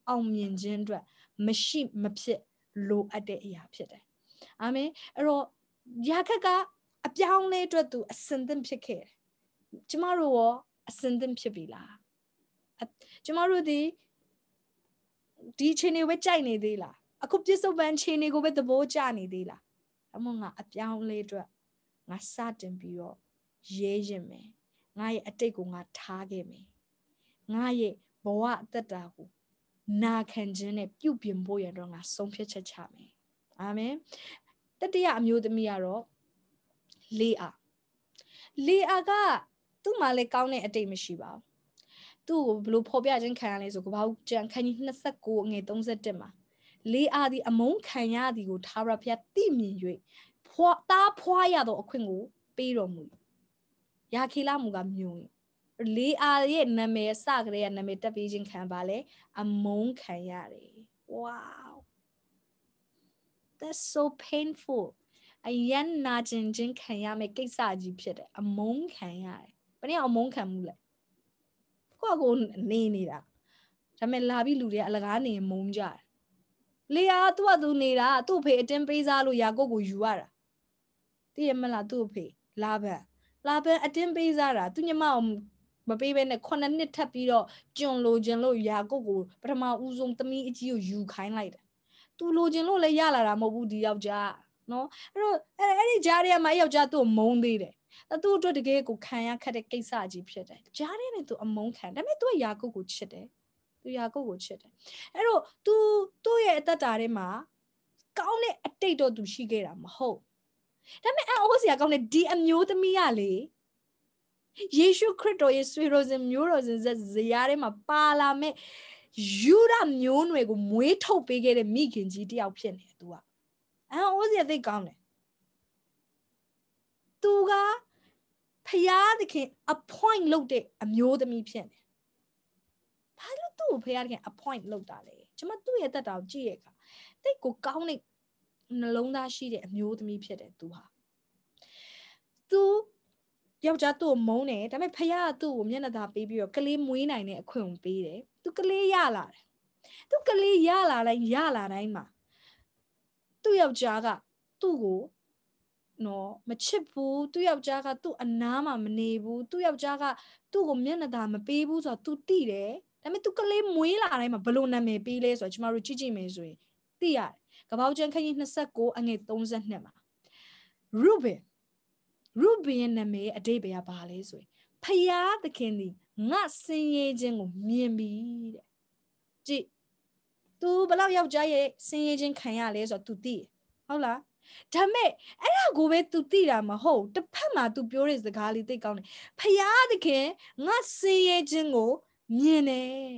Speaker 1: အောင်မြင်ခြင်းအတွက်မရှိမဖြစ်လိုအပ်တဲ့အရာဖြစ်တယ်။အာမင်။အဲ့တော့ယာခက်ကအပြောင်းလဲအတွက်သူအစင်သင့်ဖြစ်ခဲ့တယ်။ကျမတို့ရောအစင်သင့်ဖြစ်ပြီလား။ကျမတို့ဒီဒီခြေနေပဲကြိုက်နေသေးလား။အခုပြစ္ဆုတ်ပန်ခြေနေကိုပဲသဘောကျနေသေးလား။အမငါအပြောင်းလဲအတွက်ငါစတင်ပြီးတော့ရဲရင်မယ်။ငါရဲ့အတိတ်ကိုငါထားခဲ့မယ်။ငါရဲ့ဘဝအသက်တာကိုနာခံခြင်းနဲ့ပြုပြင်ဖို့ရတော့ငါဆုံးဖြတ်ချက်ချမယ်။အာမင်။တတိယအမျိုးသမီးကတော့လေအာလေအာကသူ့မှာလည်းကောင်းတဲ့အတိတ်မရှိပါဘူး။သူ့ကိုဘယ်လိုဖော်ပြခြင်းခံရလဲဆိုကဘာဦးကျန်ခန်းကြီးနှစ်ဆယ့်ကိုအငယ်သုံးဆယ့်တစ်မှာလေအာဒီအမုန်းခံရသည်ကိုထာဝရဘုရားသိမြင်၍ဖွာသားဖွာရသောအခွင့်ကိုပေးတော်မူ။ယာခေလမူကမြုံလေအာရဲ့နာမည်စကလေးကနာမည်တက်ပြီးခြင်းခံပါလေအမုန်းခံရတယ်။ Wow that's so painful အယံနာကျင်ခြင်းခံရမယ့်ကိစ္စကြီးဖြစ်တယ်အမုန်းခံရတယ်ဘယ်နည်းအမုန်းခံမှုလဲကိုယ့်ကိုနေနေတာဒါပေမဲ့လာပြီးလူတွေကအလကားနေမုန်းကြတယ်လေယာသူ့ကသူနေတာသူ့ဖေအတင်းပေးစားလို့ယာကုပ်ကိုယူရတာသိရမလားသူ့ဖေလာဘန်လာဘန်အတင်းပေးစားတာသူညမအောင်မပေးဘဲနဲ့ခုနှစ်နှစ်ထပ်ပြီးတော့ကျွန်လိုခြင်းလို့ယာကုပ်ကိုပထမဦးဆုံးသမီးအကြီးကိုယူခိုင်းလိုက်တယ်သူလိုခြင်းလို့လည်းရလာတာမဟုတ်ဘူးဒီယောက်ျားနော်အဲ့တော့အဲ့အဲ့ဒီကြားထဲမှာယောက်ျားသူ့ကိုမုန်းသေးတယ်သူ့အတွက်တကယ်ကိုခံရခက်တဲ့ကိစ္စကြီးဖြစ်တယ်ကြားထဲနဲ့သူအမုန်းခံဒါပေမဲ့သူကယာကုပ်ကိုချစ်တယ်သူယာကုပ်ကိုချစ်တယ်အဲ့တော့သူသူ့ရဲ့အသက်တာထဲမှာကောင်းတဲ့အတိတ်တော့သူရှိခဲ့တာမဟုတ်ဒါပေမဲ့အော်စရာကောင်းတဲ့ဒီအမျိုးသမီးကလေယေရှုခရစ်တော်ရဲ့ဆွေတော်စင်မျိုးတော်စင်ဇယားထဲမှာပါလာမဲ့ယူဒမျိုးနွယ်ကိုမွေးထုတ်ပေးခဲ့တဲ့မိခင်ကြီးတယောက်ဖြစ်နေတယ်သူကအော်စရာသိကောင်းတယ်သူကဖယားသခင် appoint လုပ်တဲ့အမျိုးသမီးဖြစ်နေဘာလို့သူ့ကိုဖယားသခင် appoint လုပ်တာလဲကျွန်မသူ့ရဲ့တက်တာကိုကြည့်ရခါတိတ်ကိုကောင်းတဲ့နှလုံးသားရှိတဲ့အမျိုးသမီးဖြစ်တယ်သူဟာသူယောက်ျားသူ့ကိုမုန်းတယ်ဒါပေမဲ့ဖယားကသူ့ကိုမျက်နှာသာပေးပြီးတော့ကလေးမွေးနိုင်တဲ့အခွင့်ကိုပေးတယ်သူကလေးရလာတယ်သူကလေးရလာတိုင်းရလာတိုင်းမှာသူ့ယောက်ျားကသူ့ကိုနော်မချစ်ဘူးသူ့ယောက်ျားကသူ့အနားမှာမနေဘူးသူ့ယောက်ျားကသူ့ကိုမျက်နှာသာမပေးဘူးဆိုတော့ तू သိတယ်ဒါပေမဲ့ तू ကလေးမွေးလာတိုင်းမှာဘလို့နာမည်ပေးလဲဆိုတော့ကျမတို့ကြည့်ကြည့်မယ်ဆိုရင်သိရတယ်ကပောက်ကျန်းခန်းကြီးနှစ်ဆယ့်ကိုအငယ်သုံးဆယ့်နှစ်မှာရုဘင်ရုဘင်ရဲ့နာမည်အဓိပ္ပာယ်ကဘာလဲဆိုရင်ဖယားသခင်သည်ငါစင်ရေးခြင်းကိုမြင်ပြီတဲ့ကြည့် तू ဘလောက်ယောက်ျားရဲ့စင်ရေးခြင်းခံရလဲဆိုတော့ तू သိဟုတ်လားဒါမဲ့အဲ့ဒါကိုပဲ तू သိတာမဟုတ်တစ်ဖက်မှာ तू ပြောတဲ့စကားလေးသိကောင်းတယ်ဖယားသခင်ငါစင်ရဲ့ခြင်းကိုမြင်တယ်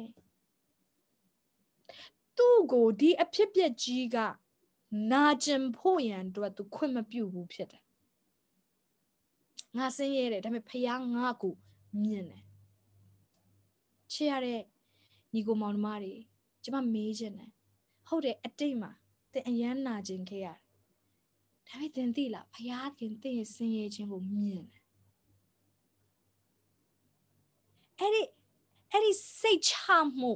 Speaker 1: သူ့ကိုဒီအဖြစ်ပြက်ကြီးကနာကျင်ဖို့ရန်အတွက် तू ခွင့်မပြုဘူးဖြစ်တယ်ငါစင်ရဲ့တယ်ဒါပေမဲ့ဖယားငါကိုမြင်တယ်ချစ်ရတဲ့ညီကိုမောင်နှမတွေကျမမေးချင်တယ်ဟုတ်တယ်အတိတ်မှာသင်အယမ်းနာကျင်ခဲ့ရတယ်ဒါပေမဲ့သင်သိလားဖယားခင်သင်ရဲ့ဆင်းရဲခြင်းကိုမြင်တယ်အဲ့ဒီအဲ့ဒီစိတ်ချမှု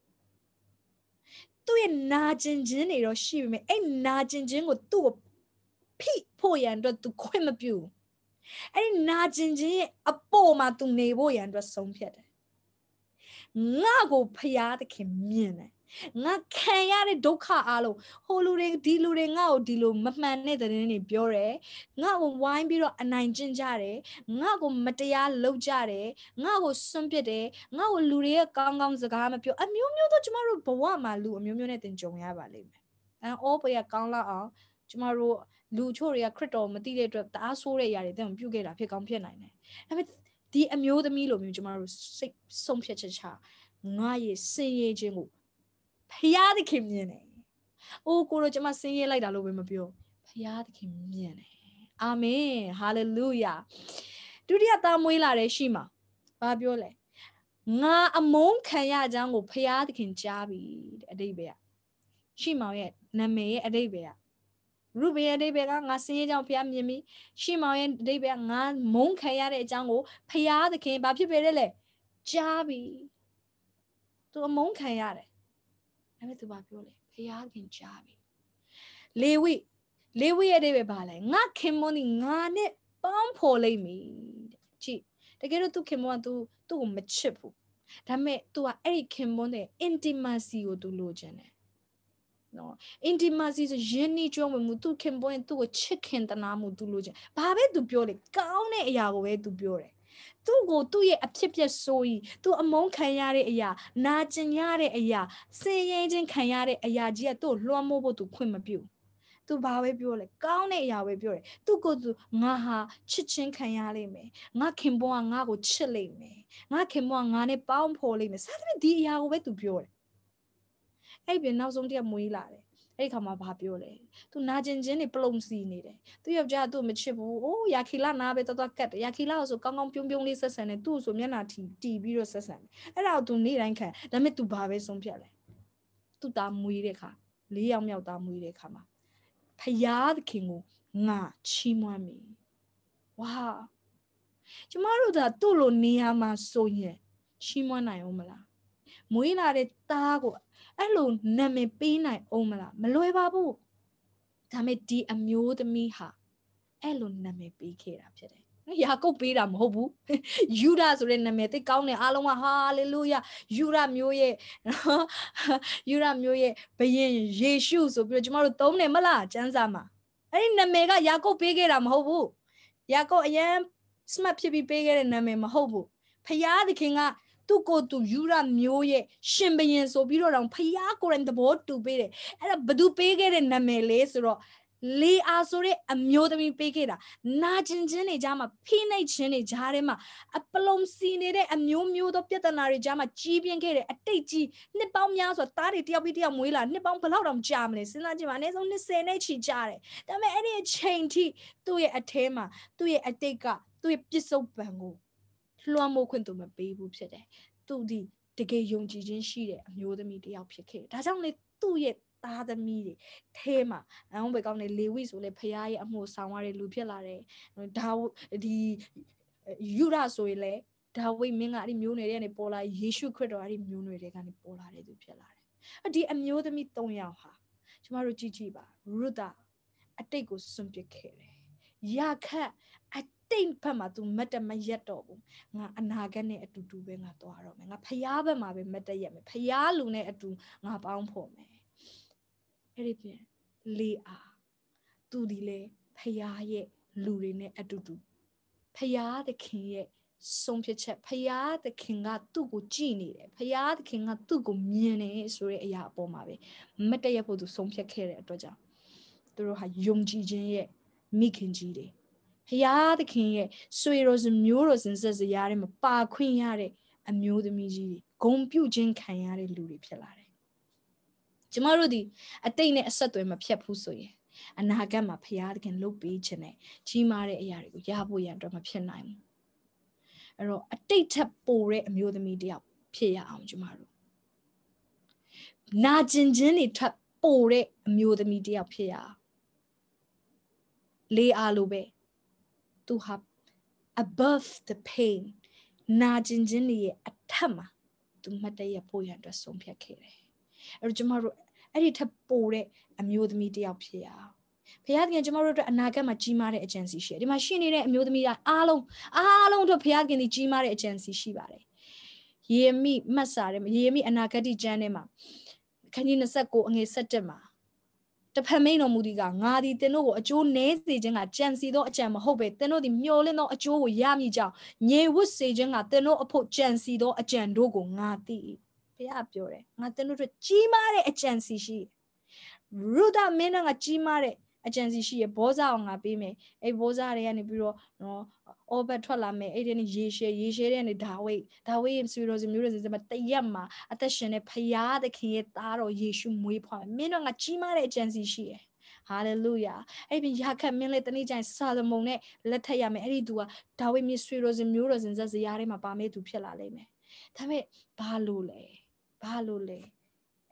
Speaker 1: သူ့ရဲ့နာကျင်ခြင်းတွေတော့ရှိပေမဲ့အဲ့နာကျင်ခြင်းကိုသူ့ကိုဖိဖို့ရန်အတွက်သူခွင့်မပြုအဲ့ဒီနာကျင်ခြင်းရဲ့အပေါ်မှာသူနေဖို့ရန်အတွက်ဆုံးဖြတ်တယ်ငါကိုဖယားသခင်မြင်တယ်ငါခံရတဲ့ဒုက္ခအလုံးဟိုလူတွေဒီလူတွေငါ့ကိုဒီလိုမမှန်တဲ့သတင်းတွေပြောတယ်ငါ့ကိုဝိုင်းပြီးတော့အနိုင်ကျင့်ကြတယ်ငါ့ကိုမတရားလုပ်ကြတယ်ငါ့ကိုစွန့်ပစ်တယ်ငါ့ကိုလူတွေရဲ့ကောင်းကောင်းစကားမပြောအမျိုးမျိုးတော့ကျမတို့ဘဝမှာလူအမျိုးမျိုးနဲ့တင်ကြုံရပါလိမ့်မယ်အဲအော်ဘယ်ကောင်းလောက်အောင်ကျမတို့လူချို့တွေကခရစ်တော်မသိတဲ့အတွက်တအားဆိုးတဲ့အရာတွေတင်ပြုခဲ့တာဖြစ်ကောင်းဖြစ်နိုင်တယ်ဒါပေမဲ့ဒီအမျိုးသမီးလိုမျိုးကျမတို့စိတ်ဆုံးဖြတ်ချက်ချငါရဲ့စင်ရခြင်းကိုဖယားသခင်မြင်တယ်။အိုးကိုတော့ကျမစင်းရဲလိုက်တာလို့ပဲမပြောဖယားသခင်မြင်တယ်။အာမင်။ဟာလေလုယာ။ဒုတိယသားမွေးလာတဲ့ရှိမှာဘာပြောလဲ။ငါအမုန်းခံရကြောင်းကိုဖယားသခင်ကြားပြီတဲ့အဓိပ္ပာယ်။ရှိမောင်ရဲ့နာမည်ရဲ့အဓိပ္ပာယ်။ရုဘင်ရဲ့အဓိပ္ပာယ်ကငါစင်းရဲကြောင်းဖယားမြင်ပြီ။ရှိမောင်ရဲ့အဓိပ္ပာယ်ကငါမုန်းခံရတဲ့အကြောင်းကိုဖယားသခင်ဘာဖြစ်ပေလဲလဲကြားပြီ။သူအမုန်းခံရတယ်ဒါပေမဲ့သူဘာပြောလဲဖျားခင်ကြားပြီလေဝိလေဝိရဲ့တဲ့ပဲပါလဲငါခင်မွန်းဒီငါနဲ့ပေါင်းဖော်လိုက်မည်ကြည့်တကယ်တော့သူခင်မွန်းက तू သူ့ကိုမချစ်ဘူးဒါပေမဲ့ तू ကအဲ့ဒီခင်မွန်းတဲ့ intimacy ကို तू လိုချင်တယ်နော် intimacy ဆိုယဉ်နီးကျွမ်းဝင်မှု तू ခင်မွန်းသူ့ကိုချစ်ခင်တနာမှု तू လိုချင်ဘာပဲ तू ပြောလေကောင်းတဲ့အရာကိုပဲ तू ပြောတယ်သူ့ကိုသူ့ရဲ့အဖြစ်ပြက်ဆိုးကြီးသူအမုန်းခံရတဲ့အရာနာကျင်ရတဲ့အရာဆင်းရဲခြင်းခံရတဲ့အရာကြီးကသူ့ကိုလွှမ်းမိုးဖို့ तू ခွင့်မပြုသူဘာပဲပြောလဲကောင်းတဲ့အရာပဲပြောတယ်သူ့ကိုယ်သူငါဟာချစ်ချင်းခံရလိမ့်မယ်ငါခင်ပွန်းကငါ့ကိုချစ်လိမ့်မယ်ငါခင်ပွန်းကငါနဲ့ပေါင်းဖော်လိမ့်မယ်စသဖြင့်ဒီအရာကိုပဲ तू ပြောတယ်အဲ့ပြင်နောက်ဆုံးတစ်ရက်မွေးလာတယ်အဲ့ဒီခါမှာဘာပြောလဲ तू နာကျင်ခြင်းတွေပလုံစီနေတယ်သူယောက်ျားသူ့မချစ်ဘူးအိုးယာခီလာနာပဲတော်တော်ကတ်တယ်ယာခီလာဆိုကောင်းကောင်းပြုံးပြုံးလေးဆက်ဆံတယ်သူ့ဆိုမျက်နှာတီတီပြီးတော့ဆက်ဆံတယ်အဲ့ဒါကို तू နေ့တိုင်းခံဒါပေမဲ့ तू ဘာပဲဆုံးဖြတ်လဲ तू သားမွေးတဲ့ခါလေးယောက်မြောက်သားမွေးတဲ့ခါမှာဖယားသခင်ကိုငါချီးမွမ်းမိဝါကျမတို့သာသူ့လိုနေရာမှာဆိုရင်ချီးမွမ်းနိုင်အောင်မလားမွေးလာတဲ့သားကိုအဲ့လိုနာမည်ပေးနိုင်အောင်မလားမလွယ်ပါဘူးဒါပေမဲ့ဒီအမျိုးသမီးဟာအဲ့လိုနာမည်ပေးခဲ့တာဖြစ်တယ်ယာကုပ်ပေးတာမဟုတ်ဘူးယူဒဆိုတဲ့နာမည်သိကောင်းတယ်အားလုံးကဟာလေလုယာယူဒမျိုးရဲ့ယူဒမျိုးရဲ့ဘုရင်ယေရှုဆိုပြီးတော့ကျမတို့သုံးတယ်မလားကျမ်းစာမှာအဲ့ဒီနာမည်ကယာကုပ်ပေးခဲ့တာမဟုတ်ဘူးယာကုပ်အရင် smart ဖြစ်ပြီးပေးခဲ့တဲ့နာမည်မဟုတ်ဘူးဖယားသခင်ကသူ့ကိုယ်သူယူဒမျိုးရဲ့ရှင်ဘုရင်ဆိုပြီးတော့တောင်ဖယားကိုယ်တိုင်သဘောတူပေးတယ်အဲ့ဒါဘသူပေးခဲ့တဲ့နာမည်လဲဆိုတော့လေအားဆိုတဲ့အမျိုးသမီးပေးခဲ့တာနာကျင်ခြင်းတွေကြားမှာဖိနှိပ်ခြင်းတွေကြားထဲမှာအပလုံစီနေတဲ့အမျိုးမျိုးသောပြဿနာတွေကြားမှာကြီးပြင်းခဲ့တဲ့အတိတ်ကြီးနှစ်ပေါင်းများစွာသားတွေတယောက်ပြီးတယောက်မွေးလာနှစ်ပေါင်းဘယ်လောက်တောင်ကြာမလဲစဉ်းစားကြည့်ပါအနည်းဆုံးနှစ်ဆယ်နဲ့ချီကြာတယ်ဒါပေမဲ့အဲ့ဒီအချိန်ထိသူ့ရဲ့အထဲမှာသူ့ရဲ့အတိတ်ကသူ့ရဲ့ပြစ္ဆုတ်ပံကိုလွှမ်းမိုးခွင့်သူမပေးဘူးဖြစ်တယ်သူဒီတကယ်ယုံကြည်ခြင်းရှိတဲ့အမျိုးသမီးတယောက်ဖြစ်ခဲ့ဒါကြောင့်လေသူ့ရဲ့သားသမီးတွေထဲမှာအောင်ပဲကောင်းတယ်လေဝိဆိုလေဖရားရဲ့အမှုဆောင်ရတဲ့လူဖြစ်လာတယ်ဒါဒီယူဒဆိုရင်လေဒါဝိမင်းကအဲ့ဒီမျိုးနွယ်တွေကနေပေါ်လာယေရှုခရစ်တော်အဲ့ဒီမျိုးနွယ်တွေကနေပေါ်လာတဲ့သူဖြစ်လာတယ်ဒီအမျိုးသမီး၃ယောက်ဟာကျမတို့ကြည့်ကြည့်ပါရုဒအတိတ်ကိုစွန့်ပစ်ခဲ့တယ်ယာခတ်အတိတ်ဘက်မှာ तू မတ်တမရက်တော့ဘူးငါအနာဂတ်နဲ့အတူတူပဲငါသွားတော့မယ်ငါဖရားဘက်မှာပဲမတ်တရက်မယ်ဖရားလူနဲ့အတူငါပေါင်းဖို့မယ်အဲ့ဒီပြန်လေအားသူဒီလေဖရားရဲ့လူတွေနဲ့အတူတူဖရားသခင်ရဲ့ဆုံးဖြတ်ချက်ဖရားသခင်ကသူ့ကိုကြည်နေတယ်ဖရားသခင်ကသူ့ကိုမြင်နေဆိုတဲ့အရာအပေါ်မှာပဲမတ်တရက်ဖို့သူဆုံးဖြတ်ခဲ့တဲ့အတွက်ကြောင့်သူတို့ဟာယုံကြည်ခြင်းရဲ့မိခင်ကြီးတွေဖရားသခင်ရဲ့ဆွေတော်စမျိုးတော်စင်ဆက်စရာတွေမှာပါခွင့်ရတဲ့အမျိုးသမီးကြီးတွေဂုံပြုတ်ခြင်းခံရတဲ့လူတွေဖြစ်လာတယ်ကျမတို့ဒီအတိတ်နဲ့အဆက်အသွယ်မဖြတ်ဘူးဆိုရင်အနာဂတ်မှာဖရားသခင်လုပ်ပေးခြင်းနဲ့ကြီးမားတဲ့အရာတွေကိုရဖို့ရတော့မဖြစ်နိုင်ဘူးအဲ့တော့အတိတ်ထက်ပိုတဲ့အမျိုးသမီးတယောက်ဖြစ်ရအောင်ကျမတို့နာကျင်ခြင်းတွေထပ်ပိုတဲ့အမျိုးသမီးတယောက်ဖြစ်ရအောင်လေအားလိုပဲသူဟာ above the pain နာကျင်ခြင်းတွေရဲ့အထက်မှာသူမတ်တရဖို့ရအတွက်ဆုံးဖြတ်ခဲ့တယ်အဲ့တော့ကျမတို့အဲ့ဒီထပ်ပိုတဲ့အမျိုးသမီးတယောက်ဖြစ်ရအောင်ဘုရားသခင်ကျမတို့အတွက်အနာဂတ်မှာကြီးမားတဲ့အကြံစီရှိတယ်ဒီမှာရှိနေတဲ့အမျိုးသမီးအားလုံးအားလုံးတို့ဘုရားသခင်ဒီကြီးမားတဲ့အကြံစီရှိပါတယ်ယေရမိမှတ်စာထဲမှာယေရမိအနာဂတ်ကျမ်းထဲမှာခန်းကြီး၂၉အငယ်၁၁မှာတဖန်မိန်တော်မူသည်ကငါသည်သင်တို့ကိုအကျိုးနည်းစေခြင်းကကြံစီသောအကြံမဟုတ်ပဲသင်တို့သည်မျှော်လင့်သောအကျိုးကိုရမည်ကြောင်းငြိမ်ဝှက်စေခြင်းကသင်တို့အဖို့ကြံစီသောအကြံတို့ကိုငါသိ၏ဘုရားပြောတယ်ငါသင်တို့အတွက်ကြီးမားတဲ့အကြံစီရှိရုဒမင်းကကြီးမားတဲ့အကြံစီရှိရဘောဇအောင်ငါပေးမယ်အဲ့ဘောဇတွေကနေပြီးတော့နော်အော်ဘတ်ထွက်လာမယ်အဲ့ဒီနေရေရှဲရေရှဲတဲ့နေဒါဝိဒါဝိရဲ့ဆွေတော်စမျိုးတွေစမတရက်မှာအသက်ရှင်တဲ့ဖရာသခင်ရဲ့သားတော်ယေရှုမွေးဖွားမယ်မင်းတို့ကကြီးမားတဲ့အကြံစီရှိရဟာလေလုယာအဲ့ဒီယာခတ်မင်းလေးတနေ့ကျရင်ဆာလမုန်နဲ့လက်ထက်ရမယ်အဲ့ဒီသူကဒါဝိမြေဆွေတော်စမျိုးတော်စင်ဆက်စရာထဲမှာပါမယ့်သူဖြစ်လာလိမ့်မယ်ဒါပေမဲ့ဘာလို့လဲဘာလို့လဲ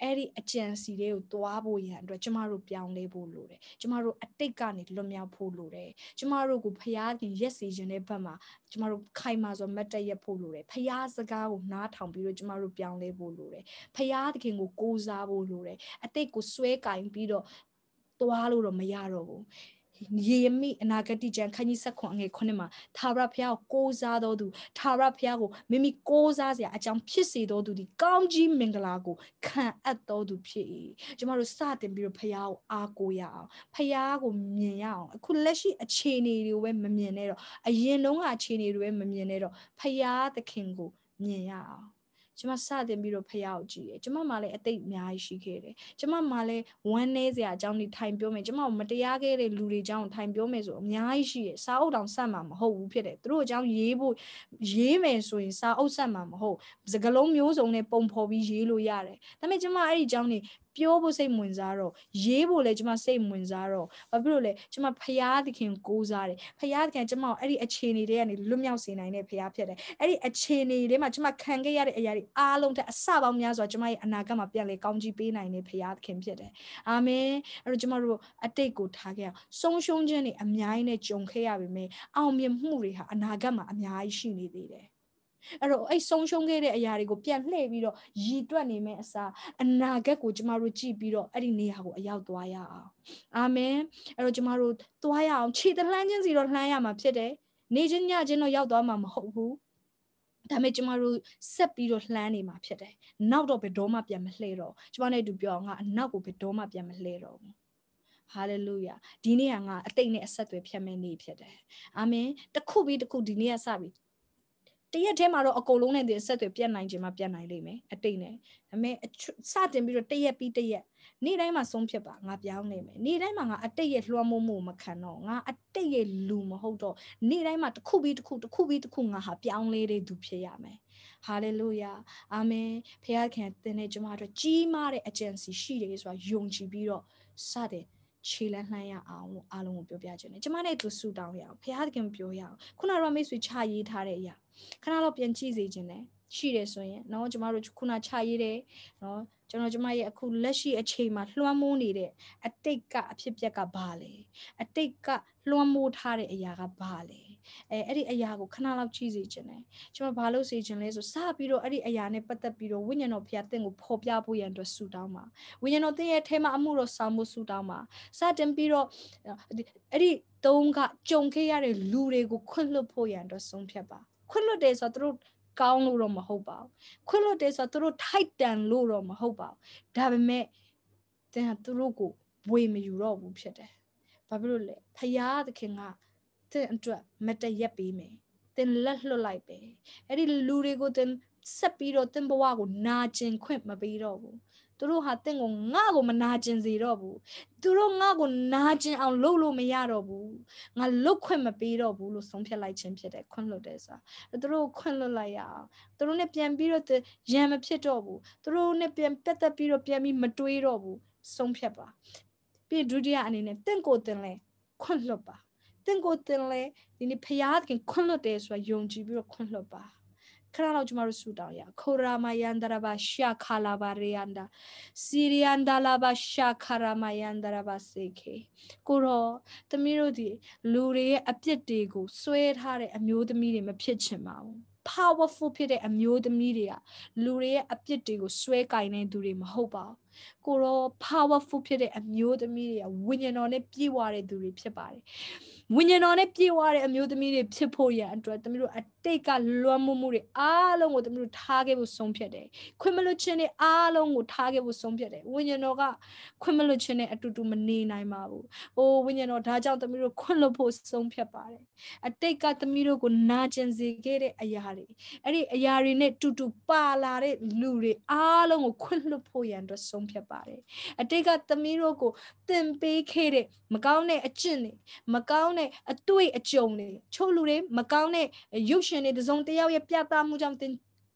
Speaker 1: အဲ့ဒီအကြံစီတွေကိုတွားဖို့ရန်အတွက်ကျမတို့ပြောင်းလဲဖို့လိုတယ်ကျမတို့အတိတ်ကနေလွတ်မြောက်ဖို့လိုတယ်ကျမတို့ကိုဖျားခင်ရက်စီခြင်းတဲ့ဘက်မှာကျမတို့ခိုင်မာစွာမတ်တက်ရက်ဖို့လိုတယ်ဖျားစကားကိုနားထောင်ပြီးတော့ကျမတို့ပြောင်းလဲဖို့လိုတယ်ဖျားသခင်ကိုကိုးစားဖို့လိုတယ်အတိတ်ကိုဆွဲကင်ပြီးတော့တွားလို့တော့မရတော့ဘူးယေရမိအနာဂတိကျမ်းခန်းကြီးဆက်ခွန်အငယ်ခုနှစ်မှာသာရဖျားကိုကိုးစားတော်သူသာရဖျားကိုမိမိကိုးစားစရာအကြောင်းဖြစ်စေတော်သူဒီကောင်းကြီးမင်္ဂလာကိုခံအပ်တော်သူဖြစ်၏ကျမတို့စတင်ပြီးတော့ဖျားကိုအားကိုးရအောင်ဖျားကိုမြင်ရအောင်အခုလက်ရှိအခြေအနေတွေပဲမမြင်နဲ့တော့အရင်တုန်းကအခြေအနေတွေပဲမမြင်နဲ့တော့ဖျားသခင်ကိုမြင်ရအောင်ကျမစတင်ပြီးတော့ဖျားကိုကြည့်တယ်ကျမမှလည်းအသိအများကြီးရှိခဲ့တယ်ကျမမှလည်းဝမ်းနည်းစရာအကြောင်းတွေထိုင်ပြောမယ်ကျမကိုမတရားခဲ့တဲ့လူတွေအကြောင်းထိုင်ပြောမယ်ဆိုအများကြီးရှိတယ်စာအုပ်တောင်ဆက်မှာမဟုတ်ဘူးဖြစ်တယ်သူတို့အကြောင်းရေးဖို့ရေးမယ်ဆိုရင်စာအုပ်ဆက်မှာမဟုတ်စကားလုံးမျိုးစုံနဲ့ပုံဖော်ပြီးရေးလို့ရတယ်ဒါပေမဲ့ကျမအဲ့ဒီအကြောင်းတွေပြောဖို့စိတ်ဝင်စားတော့ရေးဖို့လည်းကျမစိတ်ဝင်စားတော့ဘာဖြစ်လို့လဲကျမဖျားသခင်ကိုးစားတယ်ဖျားသခင်ကျမကိုအဲ့ဒီအခြေအနေတွေကနေလွတ်မြောက်စေနိုင်တဲ့ဖျားဖြစ်တယ်အဲ့ဒီအခြေအနေတွေမှာကျမခံခဲ့ရတဲ့အရာတွေအားလုံးတဲ့အစပေါင်းများစွာကျမရဲ့အနာဂတ်မှာပြန်လေကောင်းကြီးပေးနိုင်တဲ့ဖျားသခင်ဖြစ်တယ်အာမင်အဲ့တော့ကျမတို့အတိတ်ကိုထားခဲ့အောင်ဆုံးရှုံးခြင်းတွေအများကြီးနဲ့ကြုံခဲ့ရပေမဲ့အောင်မြင်မှုတွေဟာအနာဂတ်မှာအများကြီးရှိနေသေးတယ်အဲ့တော့အဲ့ဆုံးရှုံးခဲ့တဲ့အရာတွေကိုပြန်လှည့်ပြီးတော့ရည်တွက်နေမယ့်အစားအနာဂတ်ကိုကျမတို့ကြည့်ပြီးတော့အဲ့ဒီနေရာကိုအရောက်သွားရအောင်အာမင်အဲ့တော့ကျမတို့သွားရအောင်ခြေတလှမ်းခြင်းစီတော့လှမ်းရမှာဖြစ်တယ်နေခြင်းညခြင်းတော့ရောက်သွားမှာမဟုတ်ဘူးဒါပေမဲ့ကျမတို့ဆက်ပြီးတော့လှမ်းနေမှာဖြစ်တယ်နောက်တော့ဘယ်တော့မှပြန်မလှည့်တော့ကျမနဲ့တူပြောအောင်ငါအနောက်ကိုဘယ်တော့မှပြန်မလှည့်တော့ဘူးဟာလေလုယာဒီနေ့ကငါအတိတ်နဲ့အဆက်အသွယ်ဖြတ်မဲ့နေ့ဖြစ်တယ်အာမင်တစ်ခုပြီးတစ်ခုဒီနေ့ကစပြီးတရက်ထဲမှာတော့အကုန်လုံးနဲ့ဒီအဆက်တွေပြတ်နိုင်ခြင်းမှပြတ်နိုင်လိမ့်မယ်အတိတ်နဲ့ဒါပေမဲ့စတင်ပြီးတော့တရက်ပြီးတရက်နေ့တိုင်းမှာဆုံးဖြစ်ပါငါပြောင်းနေမယ်နေ့တိုင်းမှာငါအတိတ်ရဲ့လွှမ်းမိုးမှုမခံတော့ငါအတိတ်ရဲ့လူမဟုတ်တော့နေ့တိုင်းမှာတစ်ခုပြီးတစ်ခုတစ်ခုပြီးတစ်ခုငါဟာပြောင်းလဲတဲ့သူဖြစ်ရမယ်ဟာလေလုယာအာမင်ဖခင်သင်နဲ့ကျွန်မတို့ကြီးမားတဲ့အကျင့်စီရှိတယ်ဆိုတာယုံကြည်ပြီးတော့စတဲ့ခြေလန်းလှမ်းရအောင်အားလုံးကိုပြောပြခြင်းနဲ့ကျွန်မနဲ့သူဆူတောင်းရအောင်ဖခင်ပြောရအောင်ခုနကတော့မိတ်ဆွေချရေးထားတဲ့အရာခဏတော့ပြန်ကြည့်စေခြင်းနဲ့ရှိတယ်ဆိုရင်เนาะကျမတို့ခုနချရေးတယ်เนาะကျွန်တော်ကျမရဲ့အခုလက်ရှိအချိန်မှာလွှမ်းမိုးနေတဲ့အတိတ်ကအဖြစ်ပြက်ကဘာလဲအတိတ်ကလွှမ်းမိုးထားတဲ့အရာကဘာလဲအဲအဲ့ဒီအရာကိုခဏလောက်ကြည့်စေခြင်းနဲ့ကျွန်တော်ဘာလို့စေခြင်းလဲဆိုစပြီးတော့အဲ့ဒီအရာနဲ့ပတ်သက်ပြီးတော့ဝိညာဉ်တော်ဖခင်တင့်ကိုဖော်ပြဖို့ရန်အတွက်ဆုတောင်းပါဝိညာဉ်တော်တင့်ရဲ့အဲမှာအမှုတော်ဆောင်မှုဆုတောင်းပါစတင်ပြီးတော့အဲ့ဒီတုံးကကြုံခဲ့ရတဲ့လူတွေကိုခွင့်လွှတ်ဖို့ရန်အတွက်ဆုံးဖြတ်ပါခွင့်လွှတ်တယ်ဆိုတော့သူတို့ကောင်းလို့တော့မဟုတ်ပါဘူးခွင့်လွှတ်တယ်ဆိုတော့သူတို့ထိုက်တန်လို့တော့မဟုတ်ပါဘူးဒါပေမဲ့တဲ့သူတို့ကိုဝေမယူတော့ဘူးဖြစ်တယ်ဘာဖြစ်လို့လဲဖယားသခင်ကတဲ့အတွက်မတရက်ပေးမယ်တင်လက်လွတ်လိုက်ပဲအဲ့ဒီလူတွေကိုတင်ဆက်ပြီးတော့တင်ဘဝကိုနာကျင်ခွင့်မပေးတော့ဘူးသူတို့ဟာတင့်ကိုငါ့ကိုမနာကျင်စေတော့ဘူးသူတို့ငါ့ကိုနာကျင်အောင်လုပ်လို့မရတော့ဘူးငါလုတ်ခွင့်မပေးတော့ဘူးလို့ဆုံးဖြတ်လိုက်ခြင်းဖြစ်တယ်ခွင့်လွတ်တယ်ဆိုတာသူတို့ခွင့်လွတ်လိုက်ရအောင်သူတို့နဲ့ပြန်ပြီးတော့ရံမဖြစ်တော့ဘူးသူတို့နဲ့ပြန်ပက်သက်ပြီးတော့ပြန်ပြီးမတွေးတော့ဘူးဆုံးဖြတ်ပါပြီးဒုတိယအနေနဲ့တင့်ကိုတင်လဲခွင့်လွတ်ပါတင့်ကိုတင်လဲဒီနေ့ဖျားခင်ခွင့်လွတ်တယ်ဆိုတာယုံကြည်ပြီးတော့ခွင့်လွတ်ပါခဏလောက်ကျမတို့ဆူတောင်းရခိုရာမယန္ဒရဘာရှာခါလာဘာရီယန္ဒစီရီယန္ဒလာဘာရှာခါရာမယန္ဒရဘာစေခေကိုရောသမီးတို့ဒီလူတွေရဲ့အပြစ်တွေကိုဆွဲထားတဲ့အမျိုးသမီးတွေမဖြစ်ချင်ပါဘူး powerful ဖြစ်တဲ့အမျိုးသမီးတွေကလူတွေရဲ့အပြစ်တွေကိုဆွဲကင်တဲ့သူတွေမဟုတ်ပါဘူးကိုရော powerful ဖြစ်တဲ့အမျိုးသမီးတွေကဝိညာဉ်တော်နဲ့ပြည့်ဝတဲ့သူတွေဖြစ်ပါတယ်ဝိညာဉ်တော်နဲ့ပြည့်ဝတဲ့အမျိုးသမီးတွေဖြစ်ဖို့ရန်အတွက်သမီးတို့အတိတ်ကလွှမ်းမိုးမှုတွေအားလုံးကိုသမီးတို့ထားခဲ့ဖို့ဆုံးဖြတ်တယ်ခွင့်မလွတ်ခြင်းတွေအားလုံးကိုထားခဲ့ဖို့ဆုံးဖြတ်တယ်ဝိညာဉ်တော်ကခွင့်မလွတ်ခြင်းနဲ့အတူတူမနေနိုင်ပါဘူး။အိုးဝိညာဉ်တော်ဒါကြောင့်သမီးတို့ခွင့်လွတ်ဖို့ဆုံးဖြတ်ပါတယ်။အတိတ်ကသမီးတို့ကိုနာကျင်စေခဲ့တဲ့အရာတွေအဲ့ဒီအရာတွေနဲ့တူတူပါလာတဲ့လူတွေအားလုံးကိုခွင့်လွတ်ဖို့ရန်အတွက်ဆုံးဖြတ်ပါတယ်။အတိတ်ကသမီးတို့ကိုသင်ပေးခဲ့တဲ့မကောင်းတဲ့အကျင့်တွေမကောင်းတဲ့အတွေ့အကြုံတွေချို့လူတွေမကောင်းတဲ့ရုပ်ရှင်တွေတစုံတစ်ယောက်ရဲ့ပြသမှုကြောင့်သင်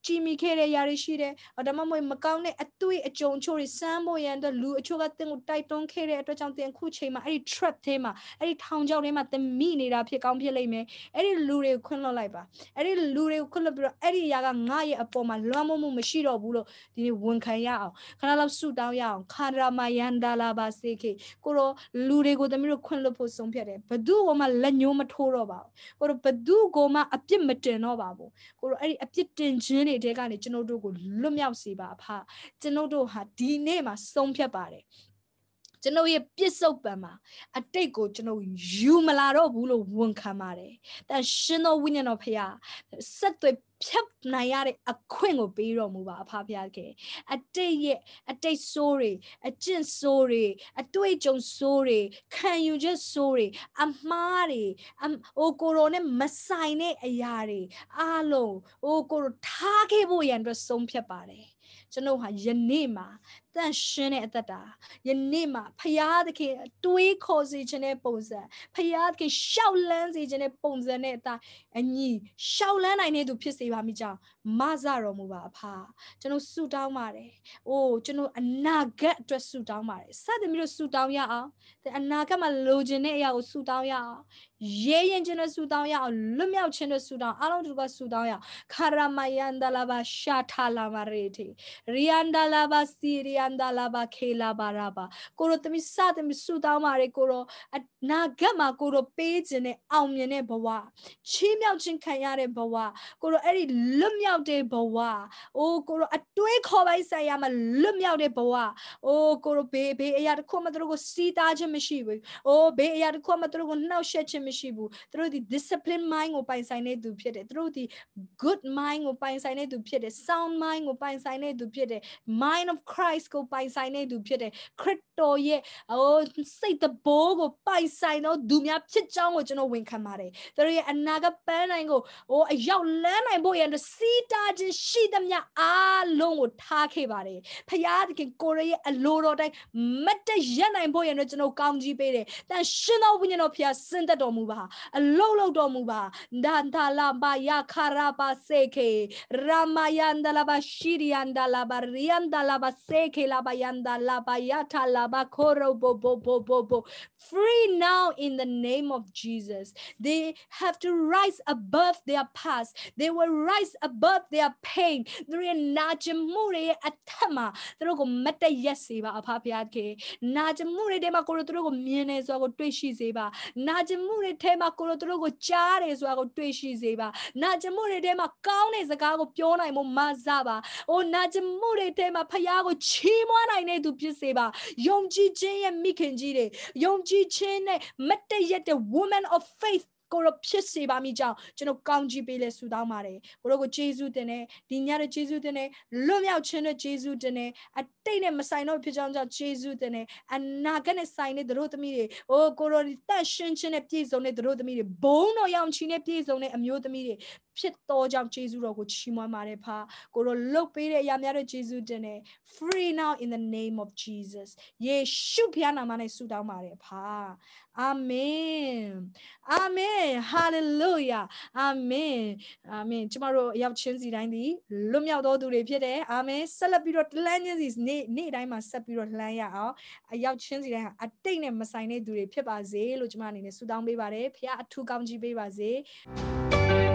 Speaker 1: ကြည်မိခဲ့တဲ့ຢာတွေရှိတယ်ဒါမှမဟုတ်မကောင်းတဲ့အတွေ့အကြုံချို့တွေစမ်းဖို့ရန်အတွက်လူအချို့ကသင်ကိုတိုက်တွန်းခဲ့တဲ့အတွက်ကြောင့်သင်အခုချိန်မှာအဲ့ဒီ trap ထဲမှာအဲ့ဒီထောင်ချောက်ထဲမှာသင်မိနေတာဖြစ်ကောင်းဖြစ်လိမ့်မယ်အဲ့ဒီလူတွေကိုခွင့်လွှတ်လိုက်ပါအဲ့ဒီလူတွေကိုခွင့်လွှတ်ပြီးတော့အဲ့ဒီຢာကငါရဲ့အပေါ်မှာလွှမ်းမိုးမှုမရှိတော့ဘူးလို့ဒီနေ့ဝန်ခံရအောင်ခဏလောက်ဆုတောင်းရအောင်ခါရမယန္တာလာပါစေခေကိုရောလူတွေကိုသမီးတို့ခွင့်လွှတ်ဖို့ဆုံးဖြတ်တယ်ဘသူ့ကိုမှလက်ညှိုးမထိုးတော့ပါဘူးကိုရောဘသူ့ကိုမှအပြစ်မတင်တော့ပါဘူးကိုရောအဲ့ဒီအပြစ်တင်ခြင်းတွေတဲကနေကျွန်တော်တို့ကိုလွတ်မြောက်စေပါအဖကျွန်တော်တို့ဟာဒီနေ့မှာဆုံးဖြတ်ပါတယ်ကျွန်တော်ရဲ့ပြစ်စုံပံမှာအတိတ်ကိုကျွန်တော်ယူမလာတော့ဘူးလို့ဝန်ခံပါတယ်။但ရှင်တော်ဝိညာဉ်တော်ဖခင်ဆက်သွယ်ဖြတ်နိုင်ရတဲ့အခွင့်ကိုပေးတော်မူပါအဖဖခင်။အတိတ်ရဲ့အတိတ်ဆိုးတွေအကျင့်ဆိုးတွေအတွေ့အကြုံဆိုးတွေခံယူချက်ဆိုးတွေအမှားတွေဟိုကိုရိုနဲ့မဆိုင်တဲ့အရာတွေအားလုံးဟိုကိုရိုထားခဲ့ဖို့ရန်အတွက်ဆုံးဖြတ်ပါတယ်။ကျွန်တော်ဟာယနေ့မှာတန်ရှင်းတဲ့အသက်တာယနေ့မှာဖယားသခင်တွေးခေါ်စေခြင်းတဲ့ပုံစံဖယားသခင်ရှောက်လန်းစေခြင်းတဲ့ပုံစံနဲ့အတိုင်းအညီရှောက်လန်းနိုင်တဲ့သူဖြစ်စေပါမိကြောင်းမဆတော်မူပါအဖကျွန်တော်ဆုတောင်းပါတယ်။အိုးကျွန်တော်အနာဂတ်အတွက်ဆုတောင်းပါတယ်။စသဖြင့်မျိုးဆုတောင်းရအောင်အနာဂတ်မှာလိုချင်တဲ့အရာကိုဆုတောင်းရအောင်ရဲရင်ခြင်းနဲ့ဆုတောင်းရအောင်လွတ်မြောက်ခြင်းနဲ့ဆုတောင်းအားလုံးတို့ကဆုတောင်းရအောင်ခရမယန္တလာဘာရှာထာလာမရေတီရီယန္ဒလာဘာစီရီယန္ဒလာဘာခေလာဘာရာဘာကိုရိုသမီစသမီဆုတောင်းပါရကိုရိုအနာဂတ်မှာကိုရိုပေးခြင်းနဲ့အောင်မြင်တဲ့ဘဝချီးမြှောက်ခြင်းခံရတဲ့ဘဝကိုရိုအဲ့ဒီလွတ်မြောက်တဲ့ဘဝအိုးကိုရိုအတွေးခေါ်ပိုင်းဆိုင်ရာမှာလွတ်မြောက်တဲ့ဘဝအိုးကိုရိုဘေးဘေးအရာတစ်ခုမှတို့ကိုစီးတားခြင်းမရှိဘူးအိုးဘေးအရာတစ်ခုမှတို့ကိုနှောက်ယှက်ခြင်းမရှိဘူးတို့ဒီ discipline mind ကိုပိုင်ဆိုင်နေသူဖြစ်တယ်တို့ဒီ good mind ကိုပိုင်ဆိုင်နေသူဖြစ်တယ် sound mind ကိုပိုင်ဆိုင်နေသူဖြစ်တယ် mind of Christ ကိုပိုင်ဆိုင်နေသူဖြစ်တယ်ခရစ်တော်ရဲ့အိုးစိတ်တဘိုးကိုပိုင်ဆိုင်သောသူများဖြစ်ကြောင်းကိုကျွန်တော်ဝန်ခံပါတယ်တို့ရဲ့အနာဂတ်ပန်းနိုင်ကိုဟိုအရောက်လန်းနိုင်ဖို့ရန်စီးတားခြင်းရှိသမျှအားလုံးကိုထားခဲ့ပါတယ်ဖယားသခင်ကိုရရဲ့အလိုတော်တိုင်းမတ်တရက်နိုင်ဖို့ရန်ကျွန်တော်ကောင်းကြီးပေးတယ်တန်ရှင်တော်ဝိညာဉ်တော်ဖယားစင်သက်တော်မူပါအလုံးလုံးတော်မူပါဒန်တာလာဘာယာခရာပါစေခေရာမယန္ဒလာဘာရှိရီယန္ဒလာဘာရီယန္ဒလာဘာစေခေလာဘာယန္ဒလာဘာယာထာလာဘာခိုရိုဘဘဘဘဘ free now in the name of Jesus they have to rise above their past they will rise above their pain သူရဲ့နာကျင်မှုတွေအထက်မှာသူတို့ကိုမတ်တရက်စေပါအဖဖခင်နာကျင်မှုတွေထဲမှာကိုယ်တို့ကိုမြင်နေဆိုတာကိုတွေ့ရှိစေပါနာကျင်မှုတွေထဲမှာကိုယ်တို့ကိုကြားတယ်ဆိုတာကိုတွေ့ရှိစေပါနာကျင်မှုတွေထဲမှာကောင်းတဲ့စကားကိုပြောနိုင်ဖို့မဆပါအိုနာကျင်မှုတွေထဲမှာဖခင်ကိုချီးမွမ်းနိုင်တဲ့သူဖြစ်စေပါယုံကြည်ခြင်းရဲ့မိခင်ကြီးတွေယုံကြည်ခြင်းနဲ့မတ်တရက်တဲ့ woman of faithကိုရဖြစ်စေပါမိကြောင်းကျွန်တော်ကောင်းကြီးပေးလဲဆုတောင်းပါတယ်ကိုရောကိုယေရှုတင်တယ်ဒီညရဲ့ယေရှုတင်တယ်လွတ်မြောက်ခြင်းနဲ့ယေရှုတင်တယ်အတိတ်နဲ့မဆိုင်တော့ဖြစ်ကြောင်းကြောင့်ယေရှုတင်တယ်အနာဂတ်နဲ့ဆိုင်တဲ့တို့သမီးတွေအိုးကိုရောတတ်ရှင်းခြင်းနဲ့ပြည့်စုံတဲ့တို့သမီးတွေဘုံတော်ရောင်ချီနဲ့ပြည့်စုံတဲ့အမျိုးသမီးတွေဖြစ်တော်ကြောင့်ယေရှုတော်ကိုချီးမွမ်းပါတယ်ဖာကိုရောလုတ်ပေးတဲ့အရာများတဲ့ယေရှုတင်တယ် free now in the name of Jesus ယေရှုဖခင်နာမနဲ့ဆုတောင်းပါတယ်ဖာအာမင်အာမင်ဟာလေလုယာအာမင်အာမင်ကျမတို့ရောက်ချင်းစီတိုင်းဒီလွတ်မြောက်တော်သူတွေဖြစ်တယ်အာမင်ဆက်လက်ပြီးတော့လှမ်းချင်းစီနေ့နေ့တိုင်းမှာဆက်ပြီးတော့လှမ်းရအောင်အရောက်ချင်းစီတိုင်းဟာအတိတ်နဲ့မဆိုင်တဲ့သူတွေဖြစ်ပါစေလို့ကျမအနေနဲ့ဆုတောင်းပေးပါတယ်ဖခင်အထူးကောင်းကြီးပေးပါစေ